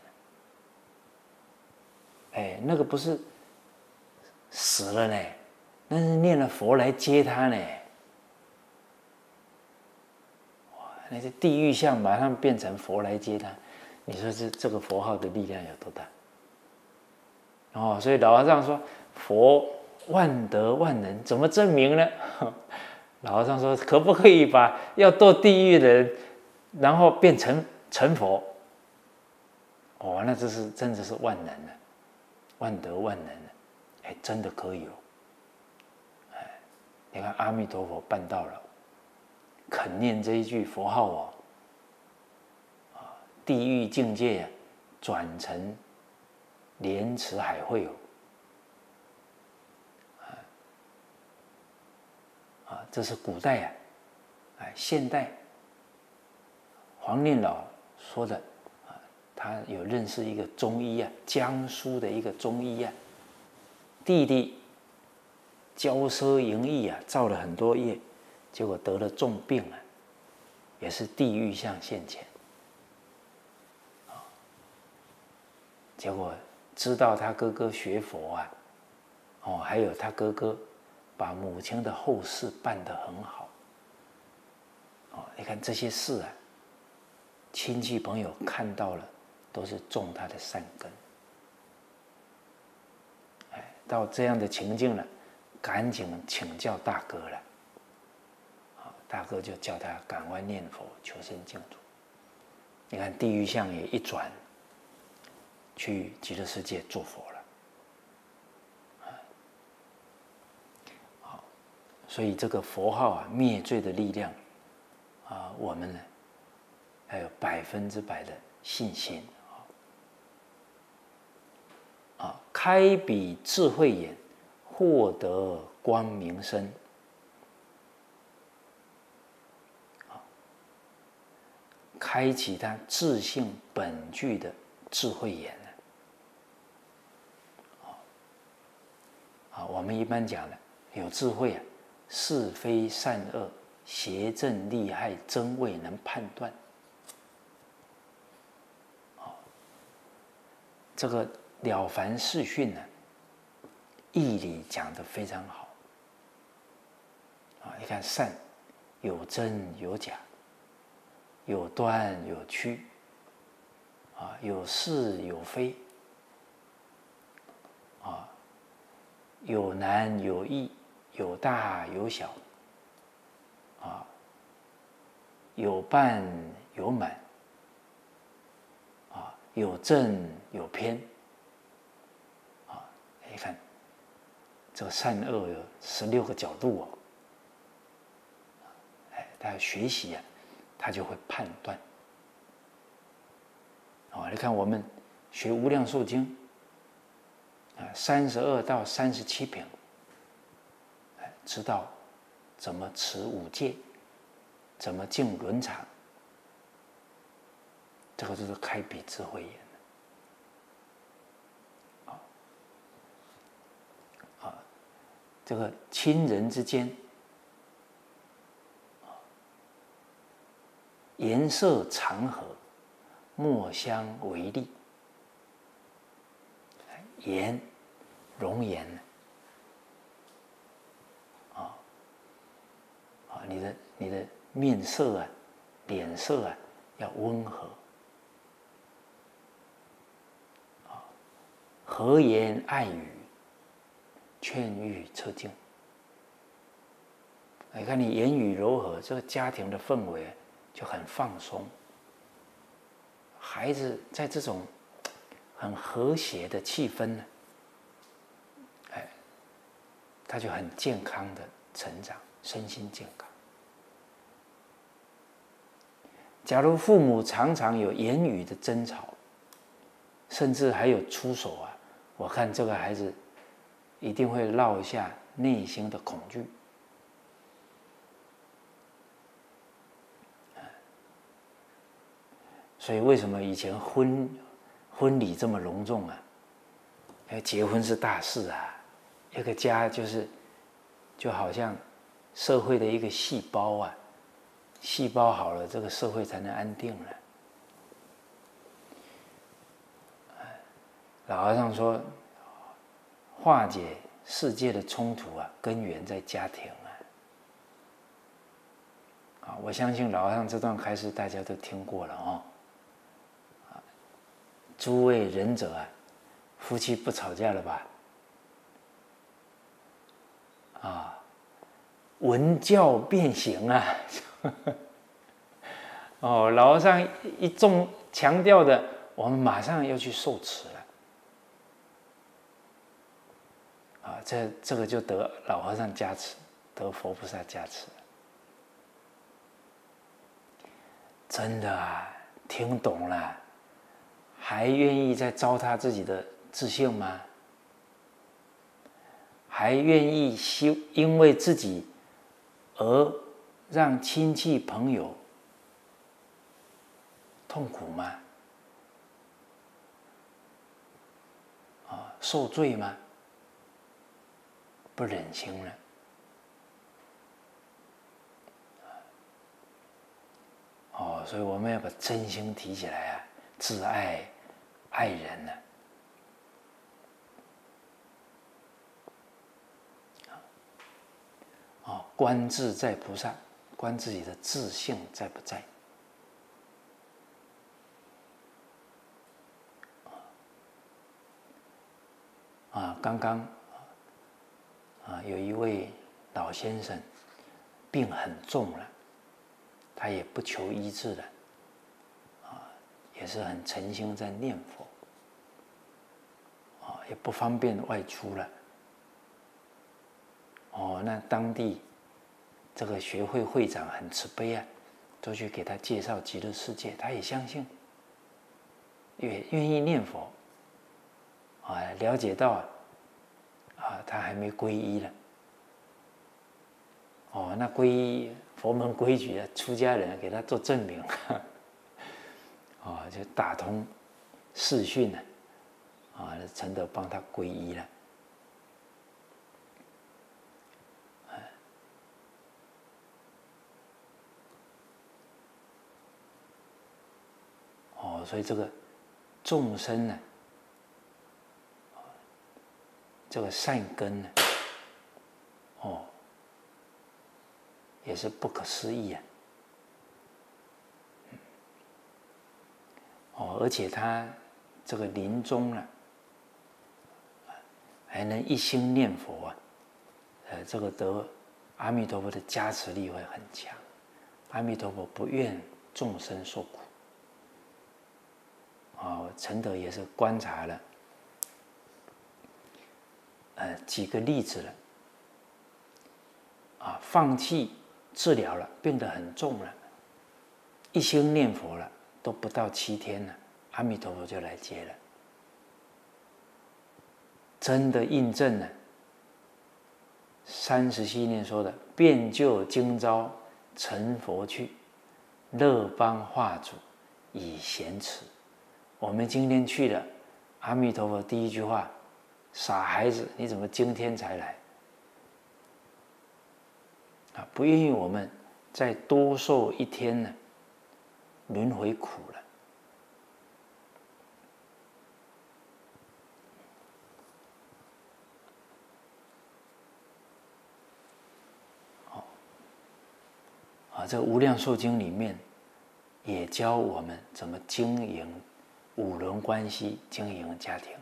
了。那个不是死了呢，那是念了佛来接他呢。那些地狱相马上变成佛来接他，你说这个佛号的力量有多大？所以老和尚说佛万德万能，怎么证明呢？老和尚说，可不可以把要堕地狱的人，然后变成佛？那这是真的是万能的，万德万能的，真的可以你看阿弥陀佛办到了，肯念这一句佛号地狱境界转成莲池海会这是古代现代黄念老说的他有认识一个中医江苏的一个中医弟弟骄奢淫逸造了很多业，结果得了重病也是地狱相现前结果知道他哥哥学佛还有他哥哥把母亲的后事办得很好你看这些事亲戚朋友看到了都是种他的善根到这样的情境了，赶紧请教大哥了大哥就叫他赶快念佛求生净土。你看地狱相也一转去极乐世界做佛了所以这个佛号灭罪的力量我们呢还有100%的信心啊！开彼智慧眼，获得光明身。开启他自性本具的智慧眼我们一般讲的有智慧是非善恶、邪正利害、真伪能判断。这个《了凡四训》呢，义理讲得非常好你看善有真有假，有端有曲有是有非有难有易，有大有小有半有满有正有偏你看这个善恶有16个角度他学习他就会判断你看我们学《无量寿经》32到37品，知道怎么持五戒，怎么净伦常，这个就是开彼智慧眼这个亲人之间颜色常和，莫相为利。颜，容颜你的面色脸色要温和和言爱语，劝喻策进。你看你言语柔和，这个家庭的氛围就很放松。孩子在这种很和谐的气氛呢，他就很健康的成长，身心健康。假如父母常常有言语的争吵，甚至还有出手我看这个孩子一定会落下内心的恐惧。所以为什么以前婚礼这么隆重结婚是大事一个家就好像社会的一个细胞细胞好了，这个社会才能安定了。老和尚说，化解世界的冲突根源在家庭我相信老和尚这段开示大家都听过了诸位仁者夫妻不吵架了吧？闻教变行老和尚一重强调的，我们马上要去受持了这个就得老和尚加持，得佛菩萨加持真的听懂了，还愿意再糟蹋自己的自信吗？还愿意因为自己而让亲戚朋友痛苦吗？受罪吗？不忍心了。所以我们要把真心提起来自爱爱人观自在菩萨，观自己的自性在不在。刚刚有一位老先生病很重了，他也不求医治了，也是很诚心在念佛，也不方便外出了。那当地这个学会会长很慈悲都去给他介绍极乐世界，他也相信，也愿意念佛，了解到他还没皈依了，那皈依佛门规矩的出家人给他做证明，就打通视讯了，陈德帮他皈依了。所以这个众生呢，这个善根呢，也是不可思议啊！而且他这个临终了，还能一心念佛啊，这个得阿弥陀佛的加持力会很强。阿弥陀佛不愿众生受苦。陈德也是观察了几个例子了，放弃治疗了，病得很重了，一心念佛了，都不到7天了，阿弥陀佛就来接了，真的印证了37念说的“遍就今朝成佛去，乐邦化主以贤慈”。我们今天去了，阿弥陀佛第一句话：“傻孩子，你怎么今天才来？”不愿意我们再多受1天呢，轮回苦了。这《无量寿经》里面也教我们怎么经营5伦关系，经营家庭。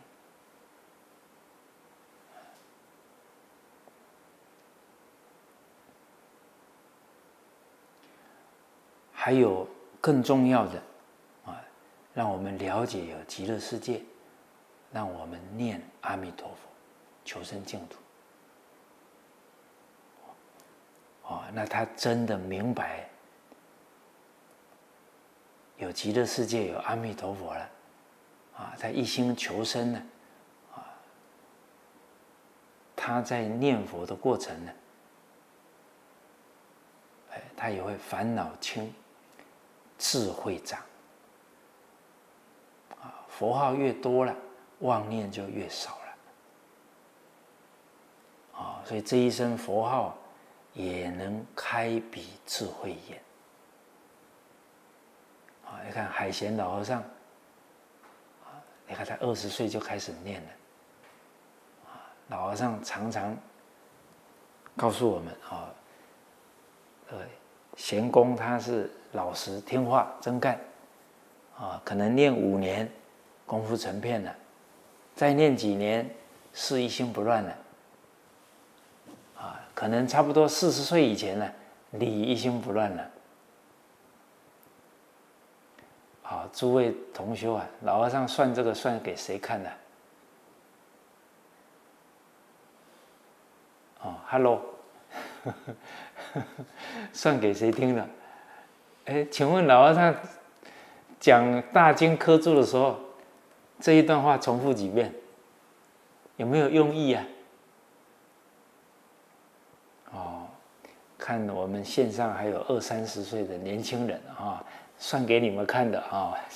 还有更重要的让我们了解有极乐世界，让我们念阿弥陀佛，求生净土。那他真的明白有极乐世界，有阿弥陀佛了，他一心求生呢，他在念佛的过程呢，他也会烦恼轻，智慧长。佛号越多了，妄念就越少了。所以这一声佛号也能开彼智慧眼。你看海贤老和尚，你看他20岁就开始念了。老和尚常常告诉我们贤公他是老实听话真干，可能念5年功夫成片了，再念几年事一心不乱了，可能差不多40岁以前了，理一心不乱了。诸位同修老和尚算这个算给谁看的？Hello， 算给谁听的？请问老和尚讲大经科注的时候，这一段话重复几遍？有没有用意啊？看我们线上还有20-30岁的年轻人算给你们看的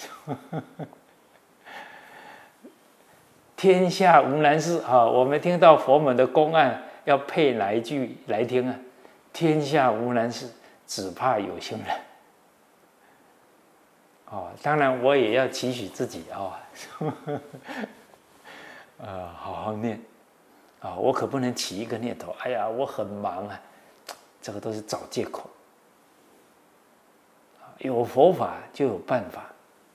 天下无难事我们听到佛门的公案要配哪一句来听啊？天下无难事，只怕有心人。当然我也要期许自己好好念我可不能起一个念头，哎呀，我很忙这个都是找借口。有佛法就有办法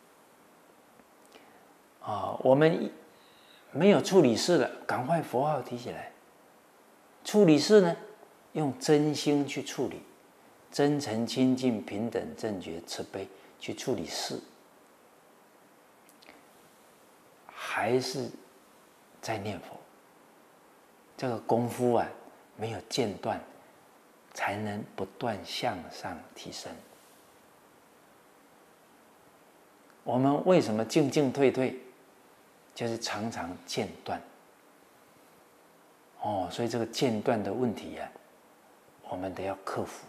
我们没有处理事了，赶快佛号提起来。处理事呢，用真心去处理，真诚清净平等正觉慈悲去处理事，还是在念佛。这个功夫没有间断，才能不断向上提升。 我们为什么进进退退，就是常常间断。所以这个间断的问题啊，我们得要克服。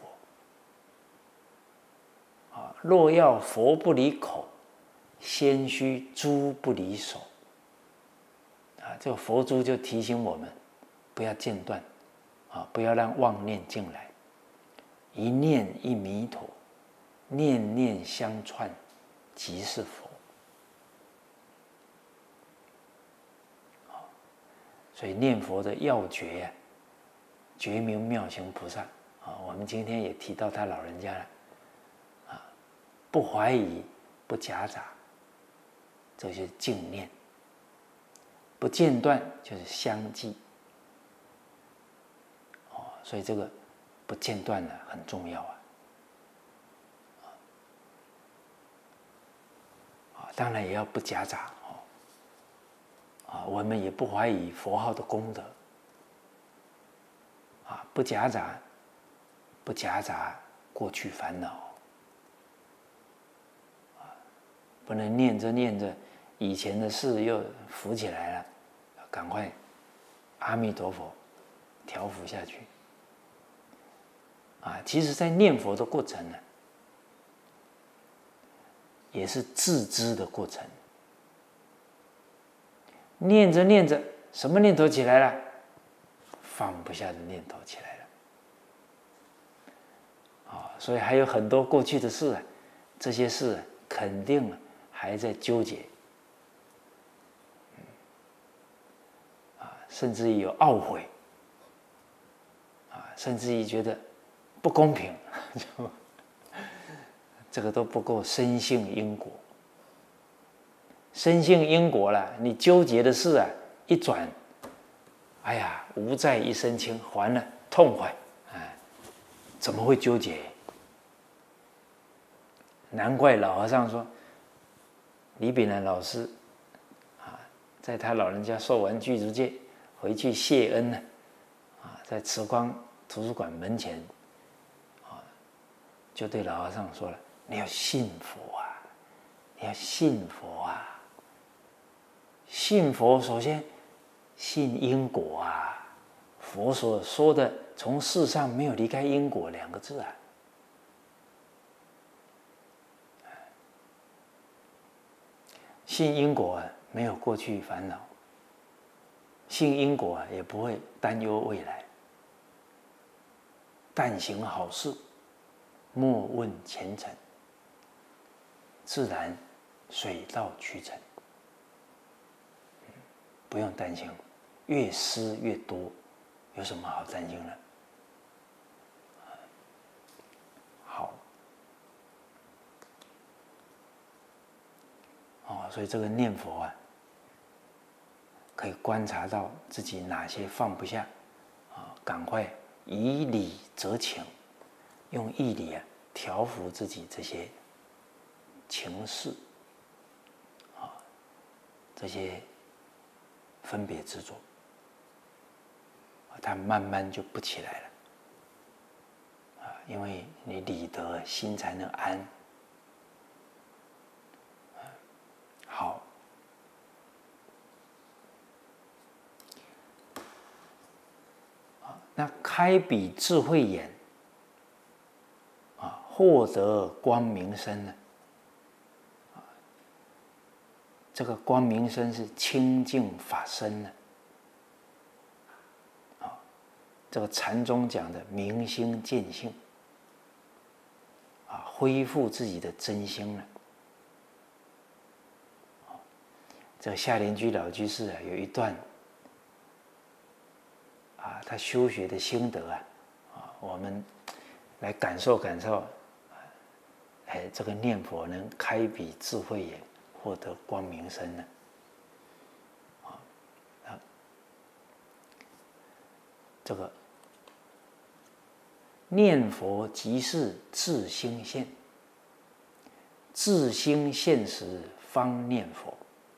若要佛不离口，先须珠不离手。这个佛珠就提醒我们，不要间断，不要让妄念进来，一念一弥陀，念念相串，即是佛。所以念佛的要诀觉明妙行菩萨我们今天也提到他老人家了不怀疑，不夹杂，这就是净念；不间断，就是相继。所以这个不间断呢很重要当然也要不夹杂我们也不怀疑佛号的功德不夹杂过去烦恼不能念着念着以前的事又浮起来了，赶快阿弥陀佛调伏下去其实在念佛的过程呢也是自知的过程。念着念着，什么念头起来了？放不下的念头起来了。所以还有很多过去的事这些事肯定还在纠结，甚至于有懊悔，甚至于觉得不公平，这个都不够深信因果。深信因果了，你纠结的事一转，哎呀，无债一身轻，还了，痛快，怎么会纠结？难怪老和尚说，李炳南老师在他老人家受完具足戒回去谢恩呢，在慈光图书馆门前，就对老和尚说了：“你要信佛啊，你要信佛啊！信佛首先信因果啊，佛所说的从世上没有离开因果两个字信因果没有过去烦恼，信因果也不会担忧未来。但行好事，莫问前程，自然水到渠成。不用担心，越施越多，有什么好担心的？好，所以这个念佛可以观察到自己哪些放不下赶快以理则情，用义理调伏自己这些情事这些分别执着，它慢慢就不起来了因为你理得，心才能安。好，那开彼智慧眼获得光明身呢？这个光明身是清净法身呢这个禅宗讲的明心见性恢复自己的真心了。这个夏莲居老居士有一段他修学的心得我们来感受感受这个念佛能开彼智慧眼，获得光明身呢这个念佛即是自心现，自心现时方念佛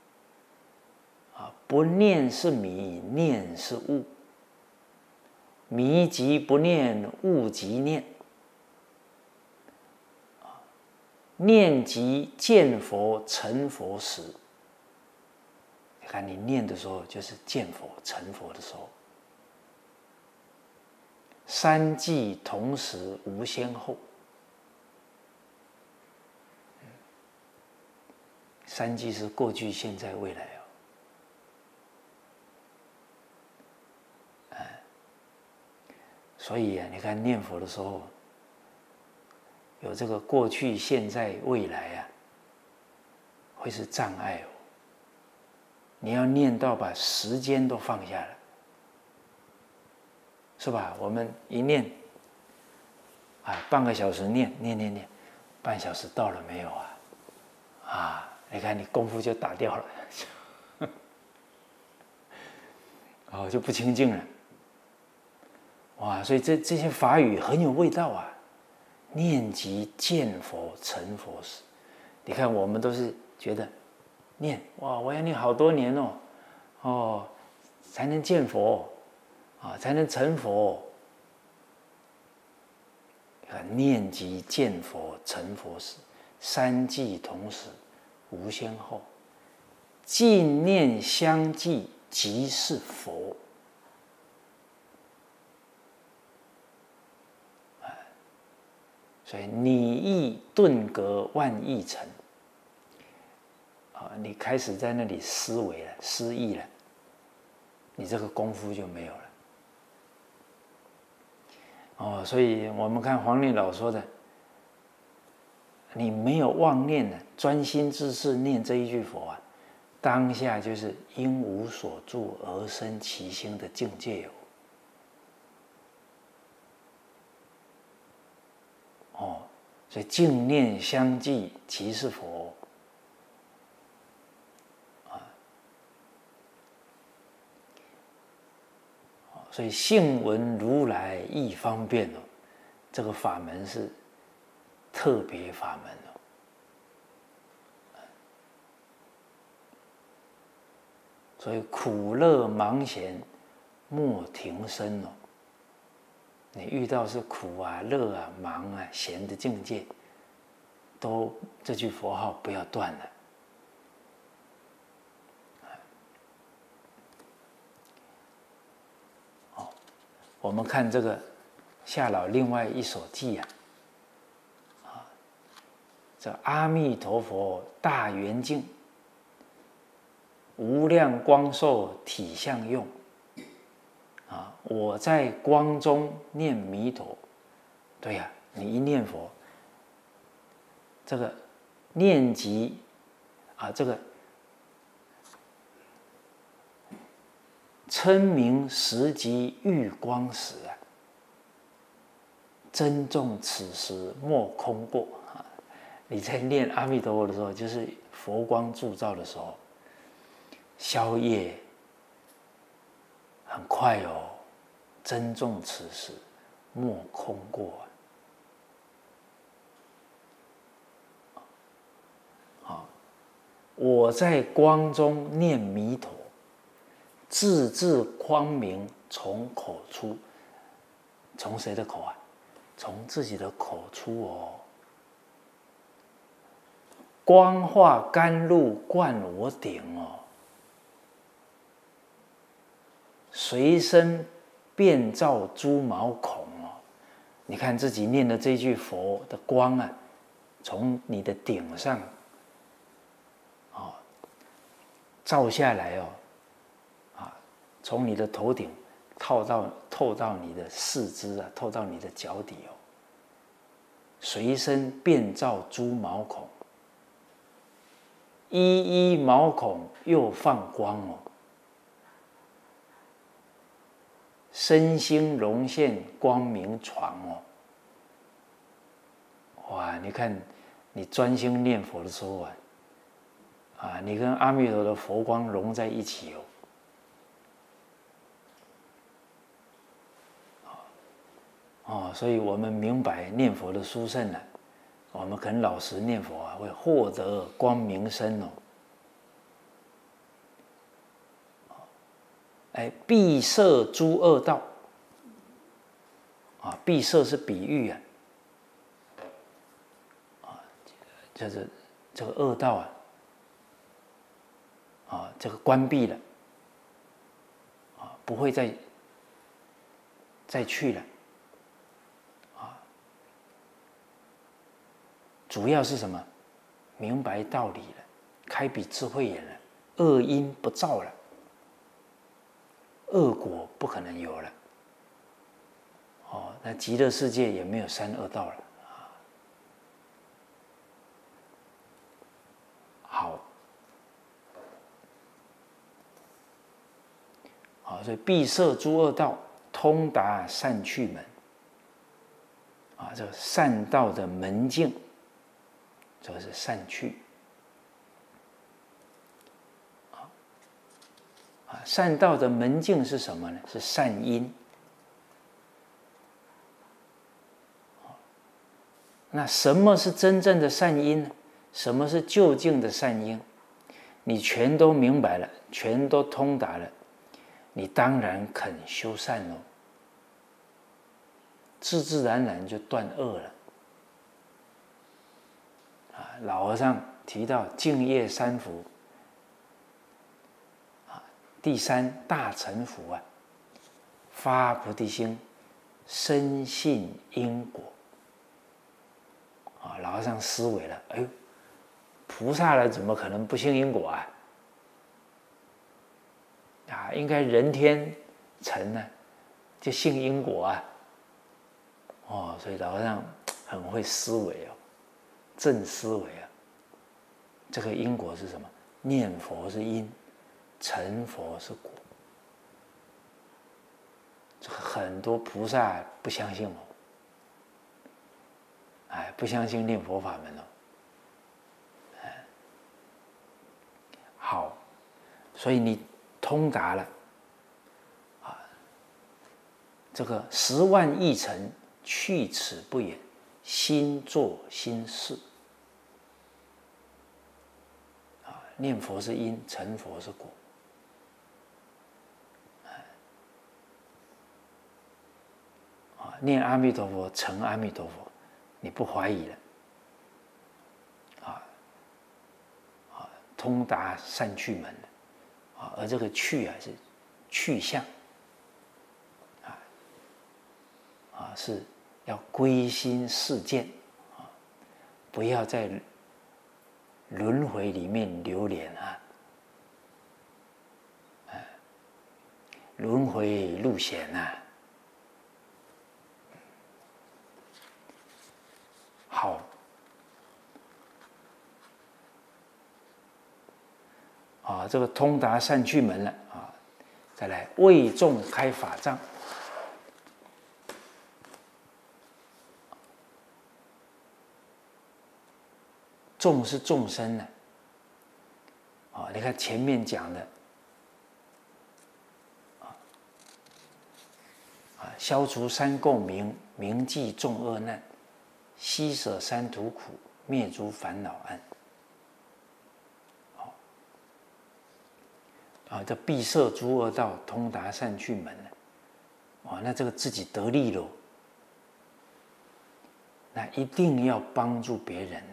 不念是迷，念是悟，迷即不念，悟即念念即见佛成佛时。你看你念的时候，就是见佛成佛的时候。三际同时无先后。三际是过去、现在、未来所以你看念佛的时候，有这个过去、现在、未来会是障碍你要念到把时间都放下来，是吧？我们一念半个小时念，半小时到了没有你看你功夫就打掉了，就不清净了。所以这些法语很有味道念即见佛成佛时。你看我们都是觉得念我要念好多年才能见佛才能成佛。念即见佛成佛时，三际同时无先后，净念相继即是佛。所以你亦顿格万亿成你开始在那里思维了、思议了，你这个功夫就没有了。所以我们看黄念老说的，你没有妄念的，专心致志念这一句佛当下就是因无所住而生其心的境界所以净念相继即是佛所以信闻如来亦方便这个法门是特别法门所以苦乐忙闲莫停身你遇到是苦乐忙闲的境界，都这句佛号不要断了。我们看这个夏老另外一首偈这阿弥陀佛大圆净，无量光寿体相用。我在光中念弥陀。对你一念佛，这个念即这个称名时即遇光时珍重此时莫空过你在念阿弥陀佛的时候，就是佛光铸造的时候，宵夜很快珍重此时莫空过我在光中念弥陀，字字光明从口出。从谁的口从自己的口出光化甘露灌我顶随身遍照诸毛孔你看自己念的这句佛的光从你的顶上照下来从你的头顶透到你的四肢透到你的脚底随身遍照诸毛孔，一一毛孔又放光身心融现光明床哇！你看你专心念佛的时候你跟阿弥陀的佛光融在一起所以我们明白念佛的殊胜我们肯老实念佛会获得光明身闭塞诸恶道闭塞是比喻就是这个恶道这个关闭了，不会再去了，主要是什么？明白道理了，开辟智慧眼了，恶因不造了，恶果不可能有了。那极乐世界也没有三恶道了。好，所以闭塞诸恶道，通达善趣门。这个善道的门径，这个是善趣。善道的门径是什么呢？是善因。那什么是真正的善因呢？什么是究竟的善因？你全都明白了，全都通达了，你当然肯修善喽，自自然然就断恶了。老和尚提到净业三福，第三大乘福发菩提心，深信因果。老和尚思维了，哎呦，菩萨了怎么可能不信因果应该人天成呢，就信因果所以老和尚很会思维正思维这个因果是什么？念佛是因，成佛是果。这个很多菩萨不相信不相信念佛法门好，所以你通达了这个10万亿尘去此不远，心作心事念佛是因，成佛是果。念阿弥陀佛，成阿弥陀佛，你不怀疑了通达善趣门了而这个去是去向是要归心似箭不要在轮回里面流连轮回路险好，这个通达善趣门了再来为众开法藏。众是众生呢你看前面讲的消除三垢名，铭记众恶难，悉舍三途苦，灭诸烦恼岸。这闭塞诸恶道，通达善趣门那这个自己得利喽，那一定要帮助别人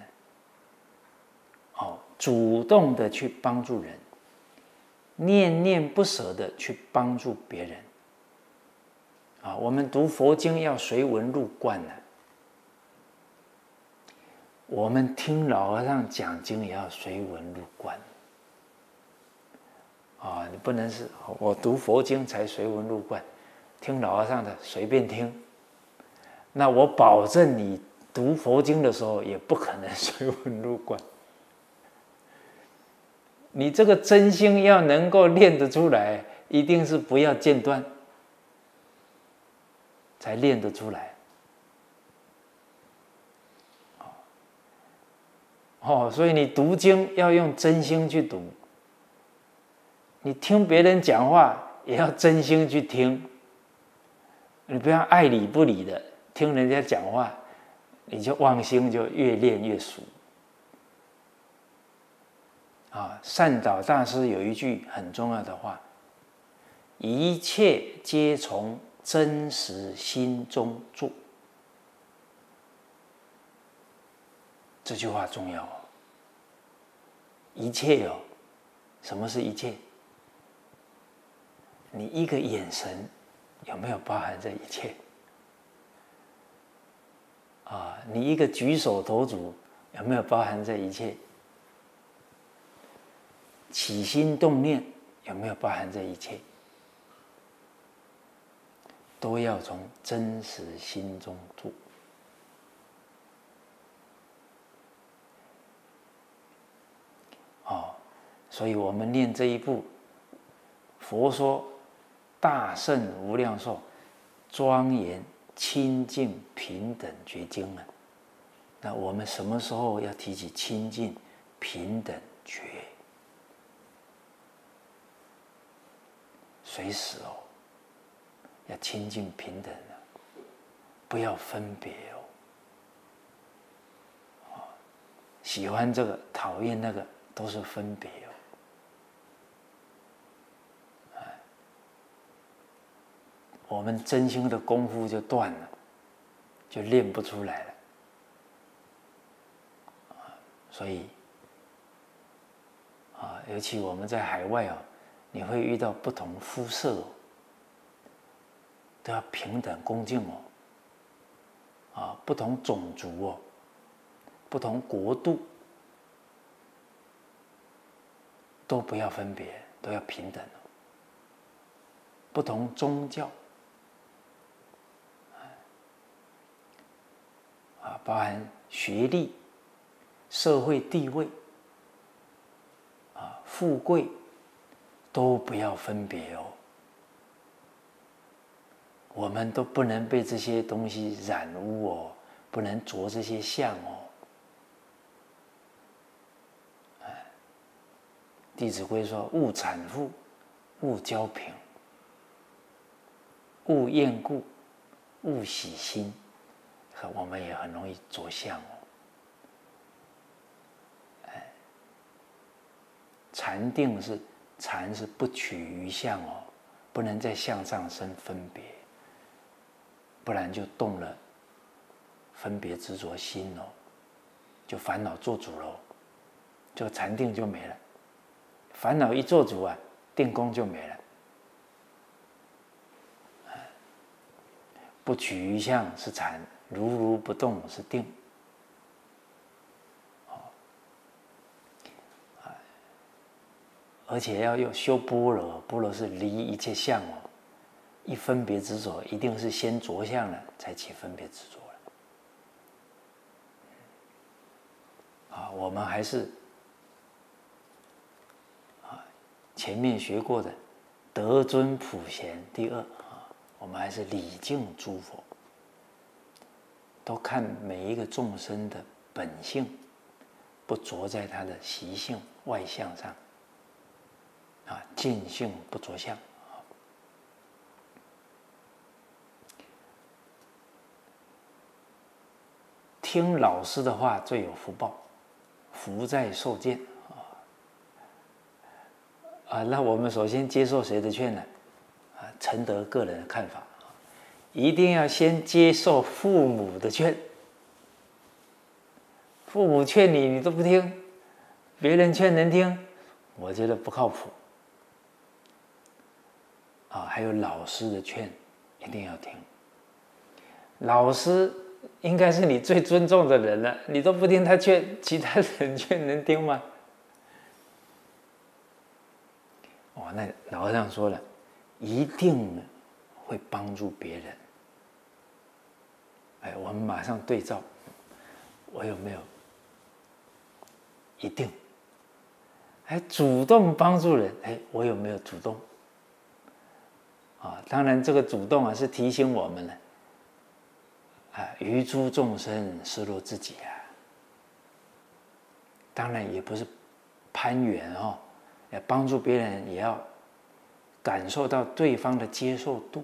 主动的去帮助人，念念不舍的去帮助别人我们读佛经要随文入观我们听老和尚讲经也要随文入观你不能是我读佛经才随文入观，听老和尚的随便听，那我保证你读佛经的时候也不可能随文入观。你这个真心要能够练得出来，一定是不要间断才练得出来所以你读经要用真心去读，你听别人讲话也要真心去听，你不要爱理不理的听人家讲话，你就妄心就越练越熟善导大师有一句很重要的话，一切皆从真实心中做，这句话重要一切哦，什么是一切？你一个眼神有没有包含这一切？你一个举手投足有没有包含这一切？起心动念有没有包含这一切？都要从真实心中做。所以我们念这一部佛说大圣无量寿庄严清净平等觉经啊，那我们什么时候要提起清净平等觉？随时哦，要清净平等啊，不要分别哦。喜欢这个，讨厌那个，都是分别哦。我们真心的功夫就断了，就练不出来了。所以尤其我们在海外哦，你会遇到不同肤色哦，都要平等恭敬哦。不同种族哦，不同国度，都不要分别，都要平等哦。不同宗教。包含学历、社会地位、富贵，都不要分别哦。我们都不能被这些东西染污哦，不能着这些相哦。《弟子规》说：“勿产妇，勿骄贫，勿厌故，勿喜新。”我们也很容易着相哦。禅定是禅是不取于相哦，不能在相上生分别，不然就动了分别执着心哦，就烦恼做主喽，这个禅定就没了。烦恼一做主啊，定功就没了。不取于相是禅，如如不动是定。而且要用修般若，般若是离一切相哦。一分别执着，一定是先着相了，才起分别执着了。我们还是前面学过的得尊普贤第二我们还是礼敬诸佛，都看每一个众生的本性，不着在他的习性外相上。见性不着相。听老师的话最有福报，福在受见那我们首先接受谁的劝呢？承德个人的看法，一定要先接受父母的劝。父母劝你，你都不听，别人劝能听，我觉得不靠谱。还有老师的劝，一定要听。老师应该是你最尊重的人了，你都不听他劝，其他人劝能听吗？那老和尚说了，一定会帮助别人。我们马上对照，我有没有一定？主动帮助人，我有没有主动？当然这个主动是提醒我们了，于诸众生实如自己啊。当然也不是攀援帮助别人也要感受到对方的接受度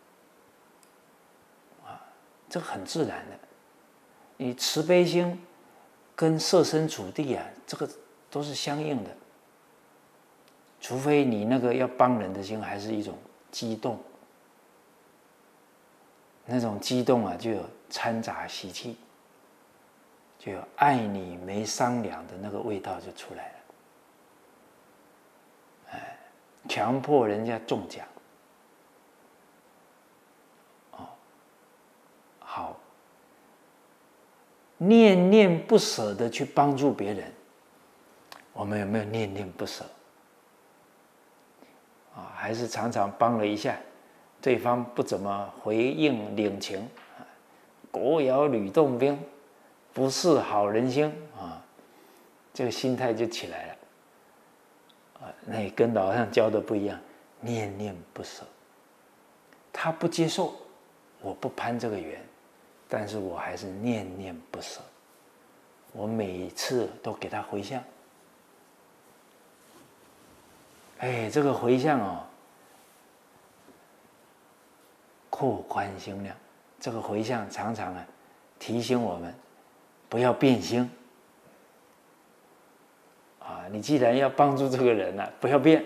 这个很自然的。你慈悲心跟设身处地这个都是相应的，除非你那个要帮人的心还是一种激动，那种激动就有掺杂习气，就有爱你没商量的那个味道就出来了。 强迫人家中奖。好，念念不舍的去帮助别人，我们有没有念念不舍？还是常常帮了一下，对方不怎么回应领情，狗咬吕洞宾，不是好人心啊，这个心态就起来了。那也跟老和尚教的不一样，念念不舍。他不接受，我不攀这个缘，但是我还是念念不舍。我每次都给他回向。这个回向扩宽心量。这个回向常常提醒我们不要变心。你既然要帮助这个人不要变。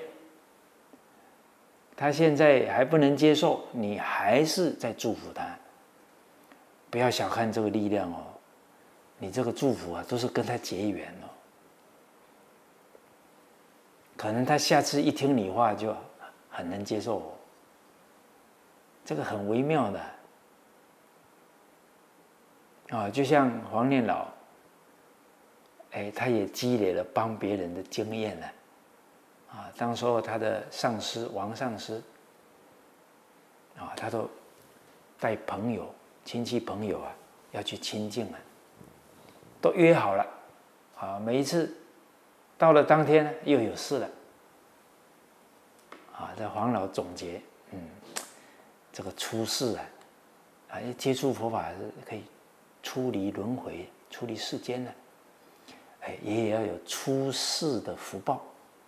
他现在还不能接受，你还是在祝福他。不要小看这个力量你这个祝福都是跟他结缘可能他下次一听你话就很能接受这个很微妙的就像黄念老，他也积累了帮别人的经验了当时候他的上师王上师他都带朋友亲戚朋友要去亲近都约好了每一次到了当天又有事了这黄老总结这个出世接触佛法是可以出离轮回出离世间的也要有出世的福报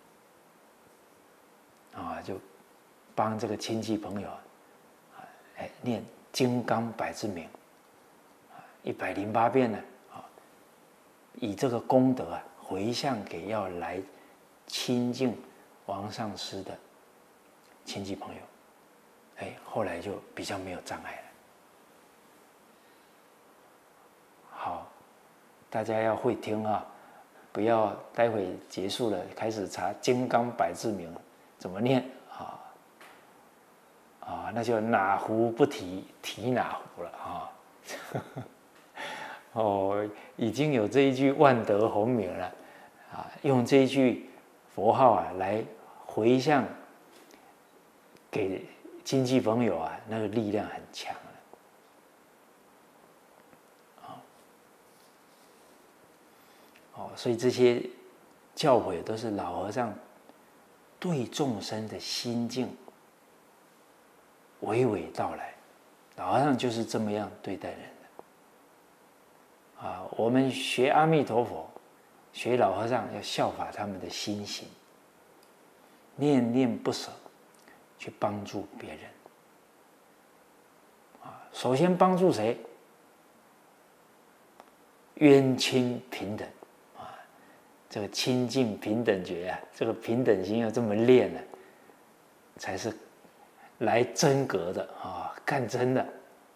就帮这个亲戚朋友念金刚百字明108遍呢以这个功德回向给要来亲近王上师的亲戚朋友后来就比较没有障碍了。好，大家要会听不要待会结束了开始查金刚百字明怎么念那就哪壶不提提哪壶了已经有这一句万德洪名了用这一句佛号来回向给亲戚朋友那个力量很强所以这些教诲都是老和尚对众生的心境娓娓道来。老和尚就是这么样对待人的我们学阿弥陀佛学老和尚要效法他们的心行，念念不舍去帮助别人首先帮助谁？冤亲平等这个亲近平等觉这个平等心要这么练才是来真格的干真的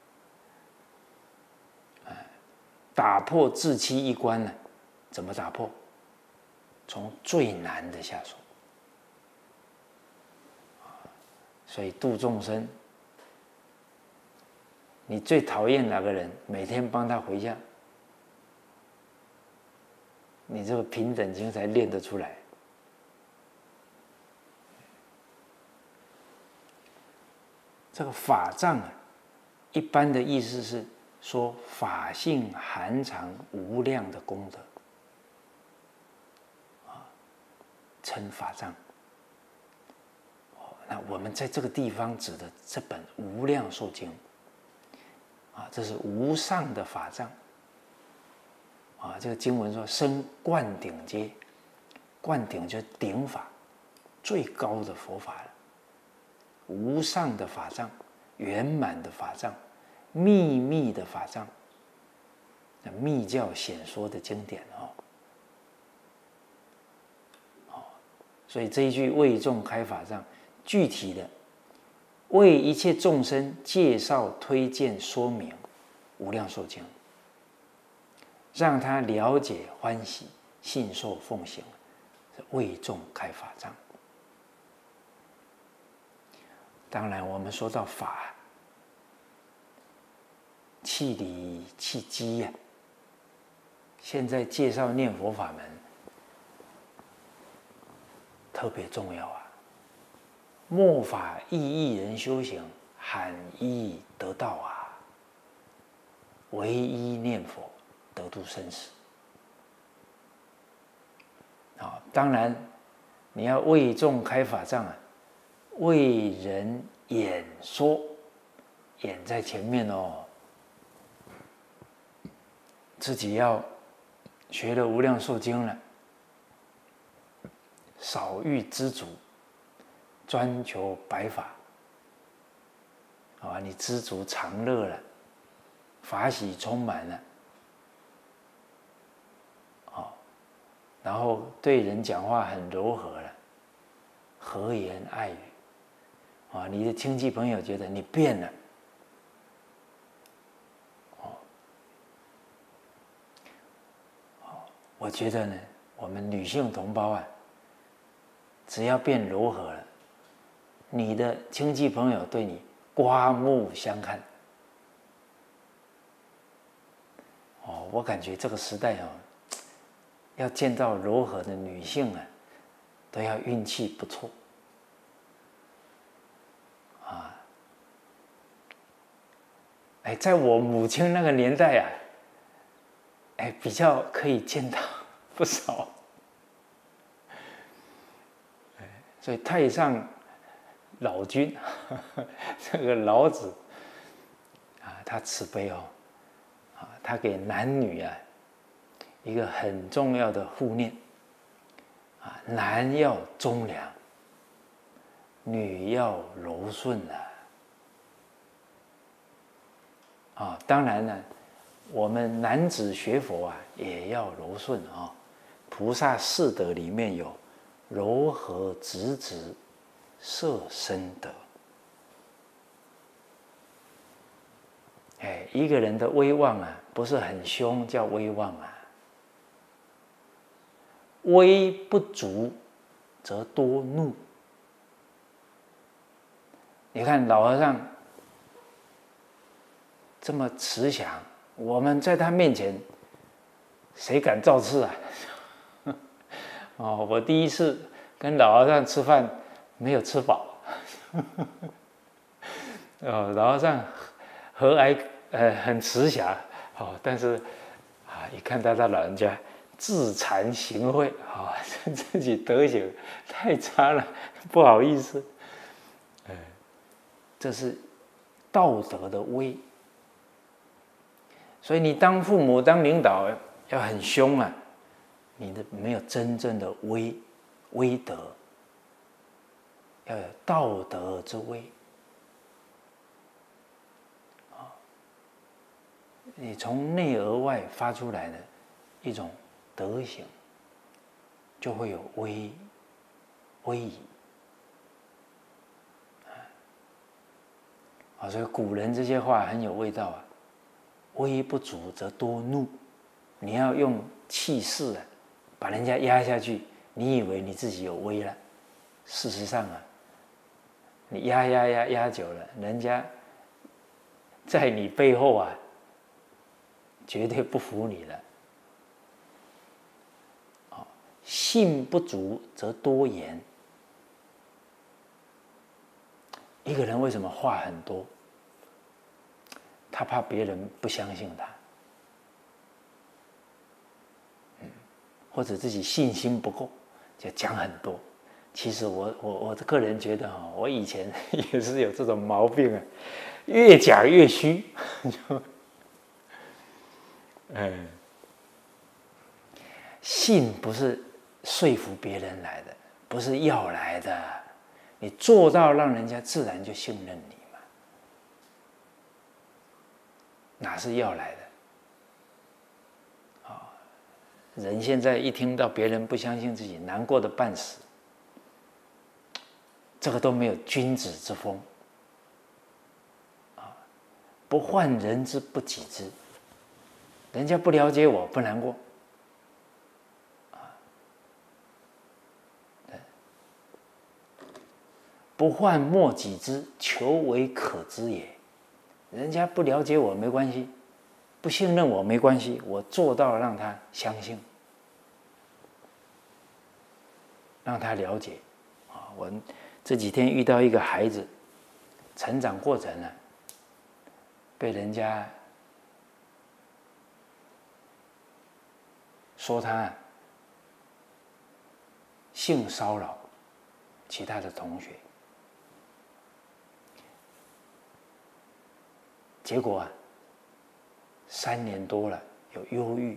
打破自欺一关怎么打破？从最难的下手所以度众生，你最讨厌哪个人？每天帮他回向，你这个平等心才练得出来。这个法藏一般的意思是说法性含藏无量的功德称法藏那我们在这个地方指的这本无量寿经这是无上的法藏这个经文说升灌顶阶，灌顶就是顶法，最高的佛法了。无上的法藏，圆满的法藏，秘密的法藏，密教显说的经典所以这一句为众开法藏，具体的为一切众生介绍、推荐、说明无量寿经，让他了解、欢喜、信受、奉行，为众开法藏。 当然，我们说到法，气理气机呀。现在介绍念佛法门，特别重要啊！末法意义人修行，罕易得道啊！唯一念佛，得度生死。当然，你要为众开法藏啊，为人演说，演在前面哦。自己要学了《无量寿经》了，少欲知足，专求白法。你知足常乐了，法喜充满了。然后对人讲话很柔和了，和颜爱语。你的亲戚朋友觉得你变了。我觉得呢，我们女性同胞啊，只要变柔和了，你的亲戚朋友对你刮目相看。我感觉这个时代要见到柔和的女性啊，都要运气不错啊。在我母亲那个年代啊，比较可以见到不少。所以太上老君，这个老子他慈悲他给男女啊一个很重要的护念男要忠良，女要柔顺当然呢，我们男子学佛也要柔顺菩萨四德里面有柔和直直摄身德。一个人的威望不是很凶叫威望威不足则多怒。你看老和尚这么慈祥，我们在他面前谁敢造次啊？我第一次跟老和尚吃饭没有吃饱。老和尚和蔼很慈祥但是一看到他老人家自惭形秽自己德行太差了，不好意思。这是道德的威。所以你当父母当领导要很凶你的没有真正的威德，要有道德之威你从内而外发出来的一种德行，就会有威仪所以古人这些话很有味道威不足则多怒。你要用气势把人家压下去，你以为你自己有威了，事实上你压久了，人家在你背后绝对不服你了。信不足则多言。一个人为什么话很多？他怕别人不相信他，或者自己信心不够，就讲很多。其实我个人觉得我以前也是有这种毛病越讲越虚。信不是说服别人来的，不是要来的，你做到让人家自然就信任你嘛，哪是要来的？人现在一听到别人不相信自己，难过的半死，这个都没有君子之风不患人之不己知，人家不了解我不难过不患莫己知，求为可知也。人家不了解我没关系，不信任我没关系，我做到让他相信，让他了解。我这几天遇到一个孩子，成长过程呢，被人家说他性骚扰其他的同学，结果3年多了，有忧郁。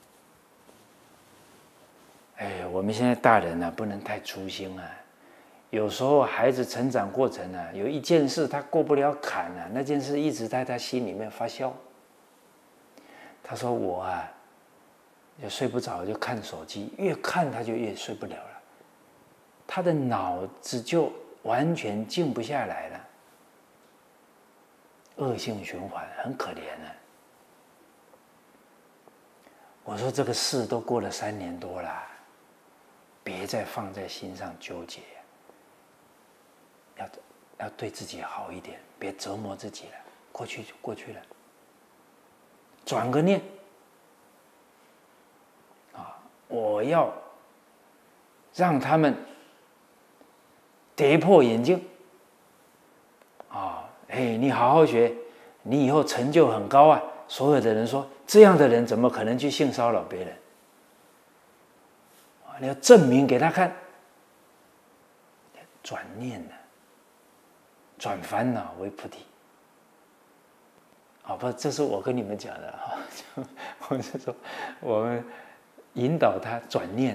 我们现在大人不能太粗心啊。有时候孩子成长过程有一件事他过不了坎那件事一直在他心里面发酵。他说我就睡不着，就看手机，越看他就越睡不了了，他的脑子就完全静不下来了，恶性循环，很可怜呢。我说这个事都过了3年多了，别再放在心上纠结，要对自己好一点，别折磨自己了，过去就过去了，转个念我要让他们跌破眼镜你好好学，你以后成就很高所有的人说这样的人怎么可能去性骚扰别人？你要证明给他看，转念转烦恼为菩提。不，这是我跟你们讲的我是说，我们引导他转念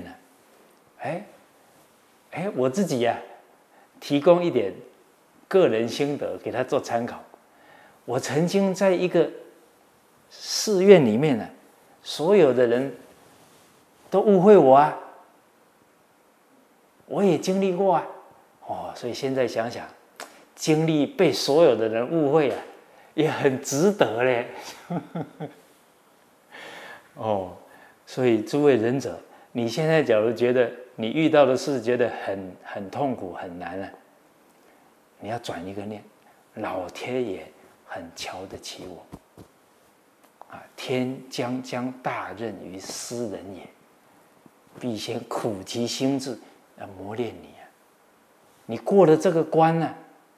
我自己提供一点个人心得给他做参考。我曾经在一个寺院里面所有的人都误会我我也经历过所以现在想想，经历被所有的人误会也很值得嘞所以诸位仁者，你现在假如觉得你遇到的事觉得很痛苦很难你要转一个念，老天爷很瞧得起我天将大任于斯人也，必先苦其心志，磨练你你过了这个关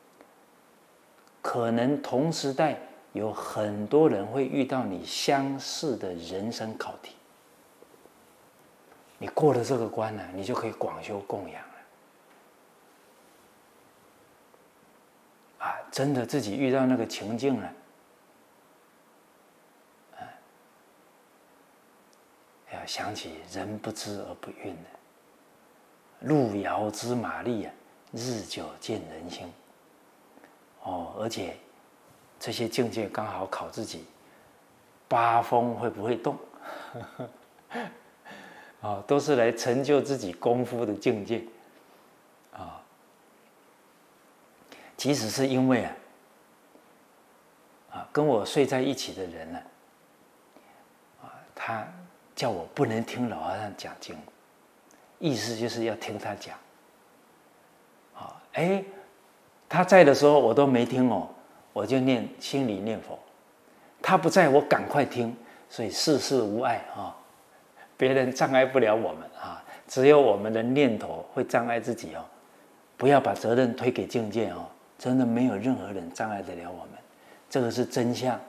可能同时代有很多人会遇到你相似的人生考题。你过了这个关你就可以广修供养了真的自己遇到那个情境了要想起人不知而不愠路遥知马力日久见人心而且这些境界刚好考自己八风会不会动都是来成就自己功夫的境界即使是因为跟我睡在一起的人他叫我不能听老和尚讲经，意思就是要听他讲他在的时候我都没听我就心里念佛，他不在我赶快听，所以世事无碍别人障碍不了我们只有我们的念头会障碍自己不要把责任推给境界真的没有任何人障碍得了我们，这个是真相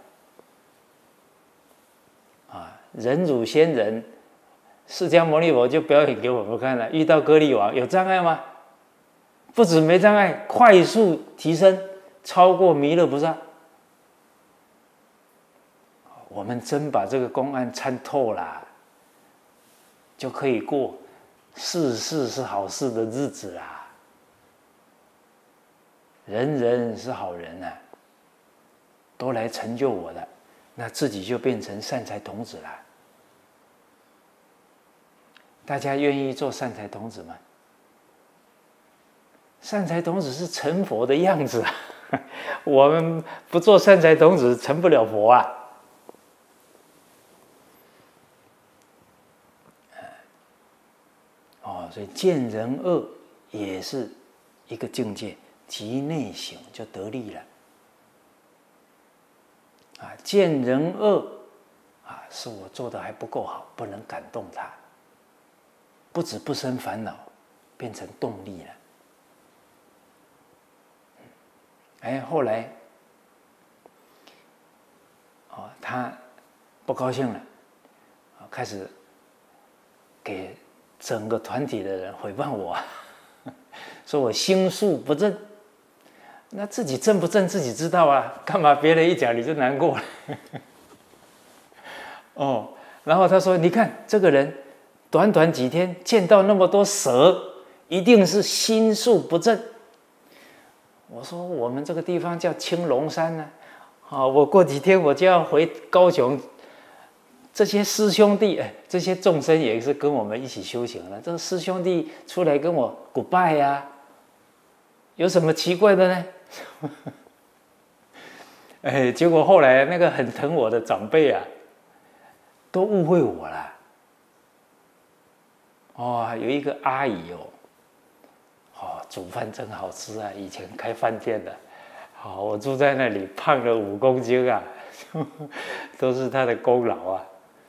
忍辱仙人释迦牟尼佛就表演给我们看了，遇到歌利王有障碍吗？不止没障碍，快速提升，超过弥勒菩萨。我们真把这个公案参透了，就可以过事事是好事的日子啦。人人是好人都来成就我的，那自己就变成善财童子了。大家愿意做善财童子吗？善财童子是成佛的样子我们不做善财童子成不了佛所以见人恶也是一个境界， 即内省就得力了。见人恶是我做的还不够好，不能感动他，不止不生烦恼，变成动力了。后来他不高兴了，开始给整个团体的人诽谤我，说我心术不正。那自己正不正自己知道啊，干嘛别人一讲你就难过了？然后他说：“你看这个人，短短几天见到那么多蛇，一定是心术不正。”我说：“我们这个地方叫青龙山呢，我过几天我就要回高雄，这些师兄弟，这些众生也是跟我们一起修行了。这个师兄弟出来跟我鼓拜呀，有什么奇怪的呢？”结果后来那个很疼我的长辈都误会我了。有一个阿姨煮饭真好吃啊！以前开饭店的，我住在那里胖了5公斤都是她的功劳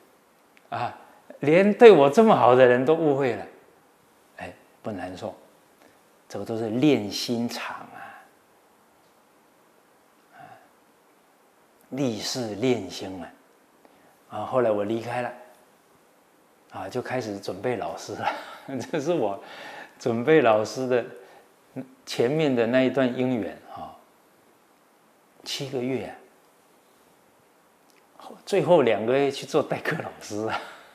连对我这么好的人都误会了，不难受，这个都是练心肠立誓练心了。后来我离开了，就开始准备老师了。这是我准备老师的前面的那一段因缘7个月最后2个月去做代课老师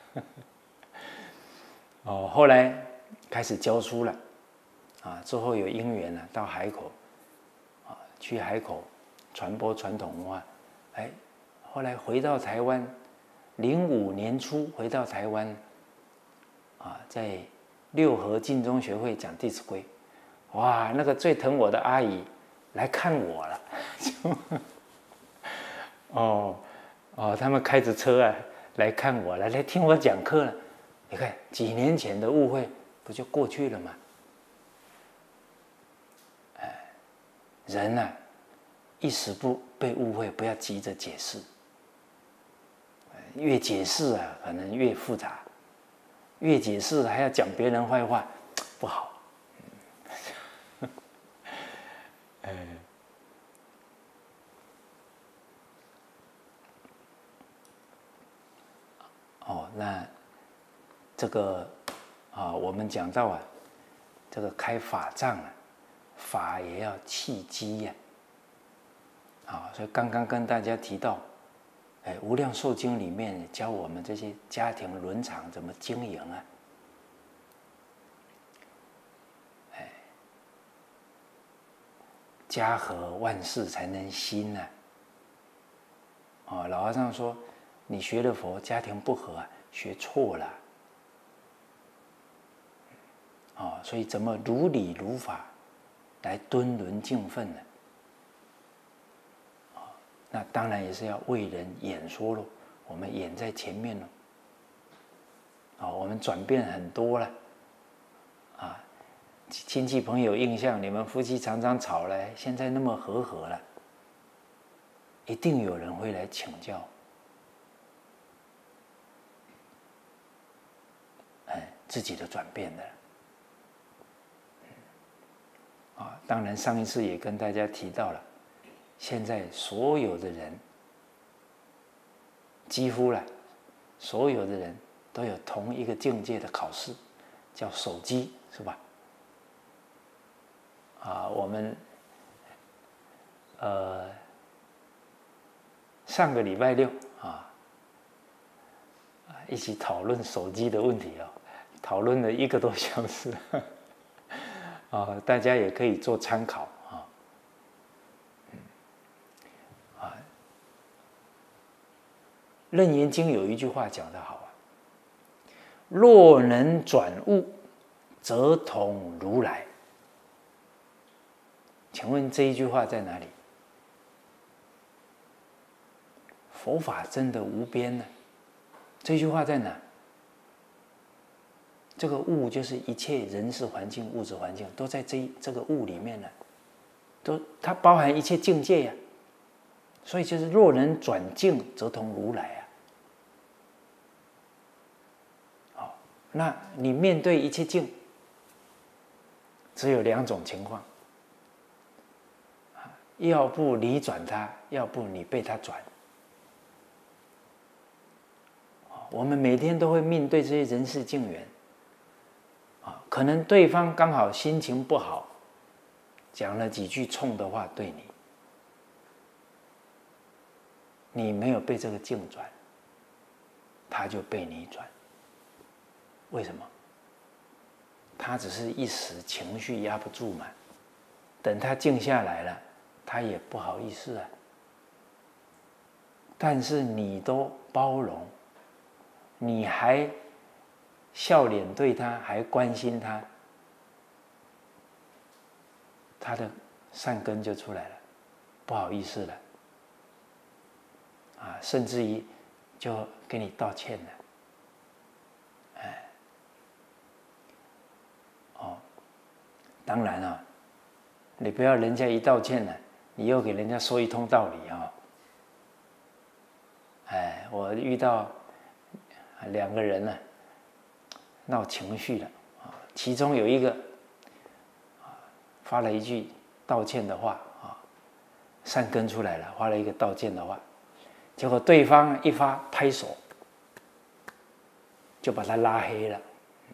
后来开始教书了之后有因缘到海口去海口传播传统文化。后来回到台湾，05年初回到台湾在六合净宗学会讲《弟子规》，哇，那个最疼我的阿姨来看我了，他们开着车来看我了，来听我讲课了。你看几年前的误会不就过去了吗？人一时不被误会，不要急着解释，越解释可能越复杂，越解释还要讲别人坏话，不好。那这个我们讲到这个开法藏法也要契机所以刚刚跟大家提到，无量寿经里面教我们这些家庭伦常怎么经营家和万事才能兴老和尚说，你学了佛，家庭不和学错了所以怎么如理如法来敦伦敬分呢？那当然也是要为人演说咯，我们演在前面咯。我们转变很多了亲戚朋友印象，你们夫妻常常吵了，现在那么和和了，一定有人会来请教。自己的转变的当然上一次也跟大家提到了，现在所有的人几乎所有的人都有同一个境界的考试，叫手机，是吧？我们上个礼拜六一起讨论手机的问题讨论了1个多小时大家也可以做参考楞严经有一句话讲得好若能转悟，则同如来。请问这一句话在哪里？佛法真的无边呢？这句话在哪？这个物就是一切人事环境、物质环境，都在这个物里面呢。 它包含一切境界呀。所以就是若能转境，则同如来啊。好，那你面对一切境，只有2种情况：要不你转它，要不你被它转。我们每天都会面对这些人事境缘，可能对方刚好心情不好，讲了几句冲的话对你。你没有被这个境转，他就被你转。为什么？他只是一时情绪压不住嘛，等他静下来了，他也不好意思啊。但是你都包容，你还笑脸对他，还关心他，他的善根就出来了，不好意思了。甚至于就给你道歉了，当然啊，你不要人家一道歉了，你又给人家说一通道理啊。我遇到2个人呢，闹情绪了其中有一个发了一句道歉的话善根出来了，发了一个道歉的话。结果对方一发拍手，就把他拉黑了。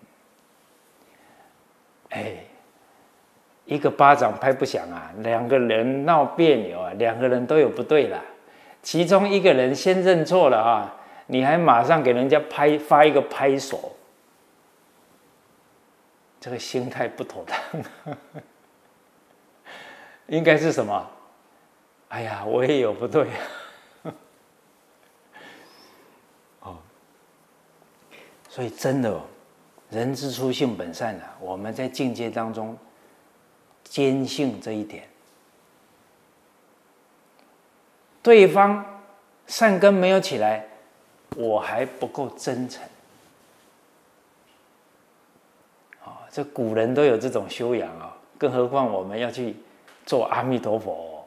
一个巴掌拍不响啊，2个人闹别扭啊，2个人都有不对了。其中一个人先认错了啊，你还马上给人家发一个拍手，这个心态不妥当。应该是什么？哎呀，我也有不对啊。所以真的人之初性本善啊，我们在境界当中坚信这一点。对方善根没有起来，我还不够真诚。这古人都有这种修养啊，更何况我们要去做阿弥陀佛。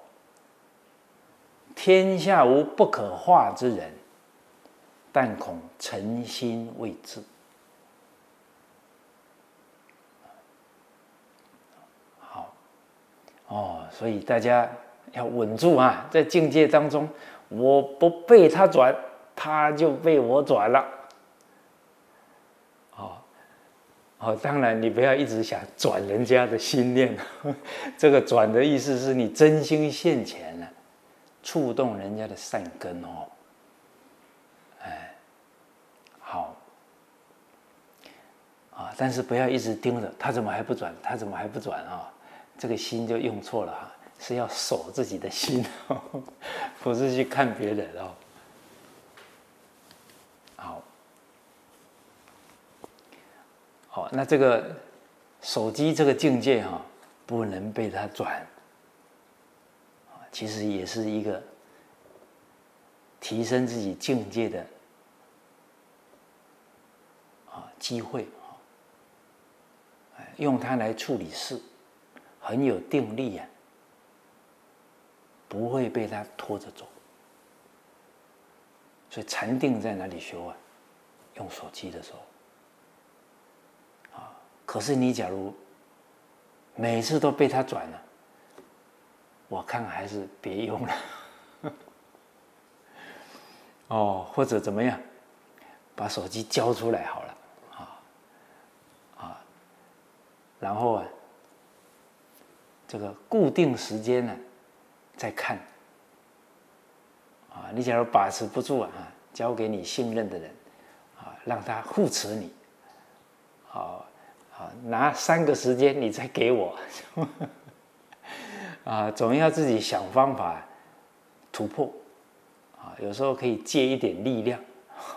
天下无不可化之人，但恐诚心未至。好，所以大家要稳住啊，在境界当中，我不被他转，他就被我转了。当然你不要一直想转人家的心念，这个转的意思是你真心现前了，触动人家的善根哦。好但是不要一直盯着他怎么还不转，他怎么还不转啊？这个心就用错了是要守自己的心不是去看别人哦。好，那这个手机这个境界不能被它转，其实也是一个提升自己境界的机会用它来处理事，很有定力不会被它拖着走。所以禅定在哪里修用手机的时候可是你假如每次都被它转了，我看还是别用了或者怎么样，把手机交出来好了然后这个固定时间再看你假如把持不住交给你信任的人让他护持你拿3个时间你再给我总要自己想方法突破有时候可以借一点力量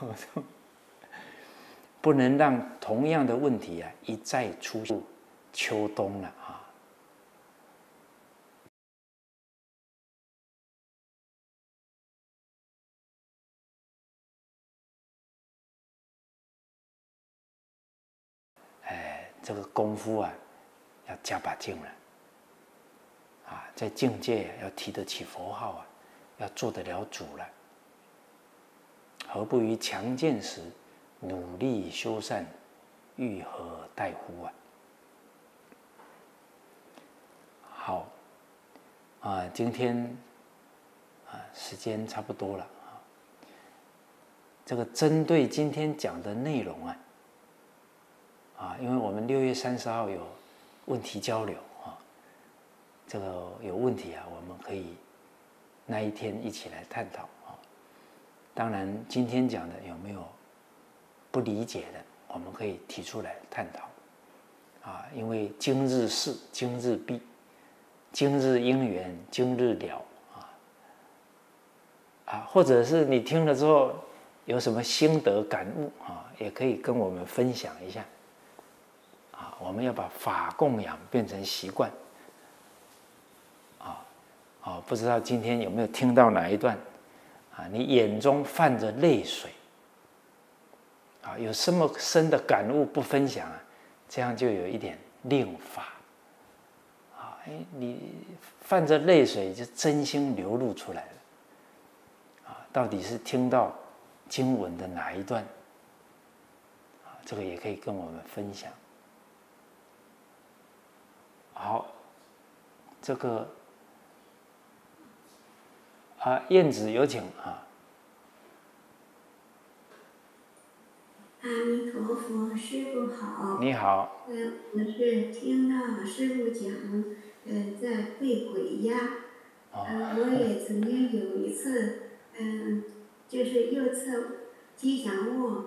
不能让同样的问题一再出现。秋冬了这个功夫要加把劲了在境界要提得起佛号要做得了主了，何不于强健时努力修善，欲何待乎好今天时间差不多了这个针对今天讲的内容因为我们6月30号有问题交流这个有问题我们可以那一天一起来探讨当然今天讲的有没有不理解的，我们可以提出来探讨因为今日事今日毕，今日因缘今日了或者是你听了之后有什么心得感悟也可以跟我们分享一下我们要把法供养变成习惯不知道今天有没有听到哪一段你眼中泛着泪水有这么深的感悟不分享这样就有一点令法你泛着泪水就真心流露出来了到底是听到经文的哪一段这个也可以跟我们分享。好，这个燕子有请阿弥陀佛，师父好。 你好。 我是听到师父讲，在背鬼压。我也曾经有一次，就是右侧吉祥物，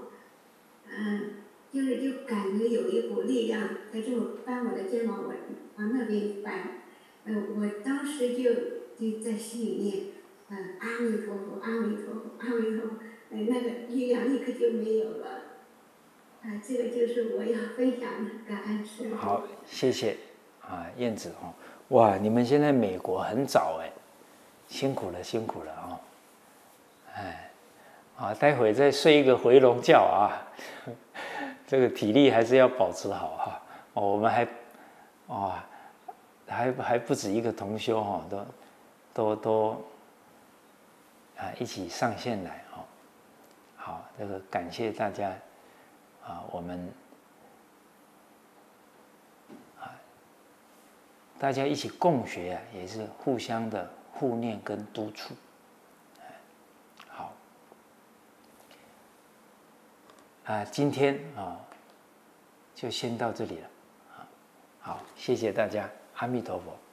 就感觉有一股力量在这么翻我的肩膀，往那边翻。我当时就在心里面，阿弥陀佛，阿弥陀佛，阿弥陀佛，那个力量立刻就没有了。这个就是我要分享的，感恩师父。 好，谢谢燕子哇，你们现在美国很早辛苦了辛苦了待会再睡一个回笼觉这个体力还是要保持好我们还不止一个同修都一起上线来好，这个感谢大家我们大家一起共学也是互相的互念跟督促。好今天就先到这里了好，谢谢大家，阿弥陀佛。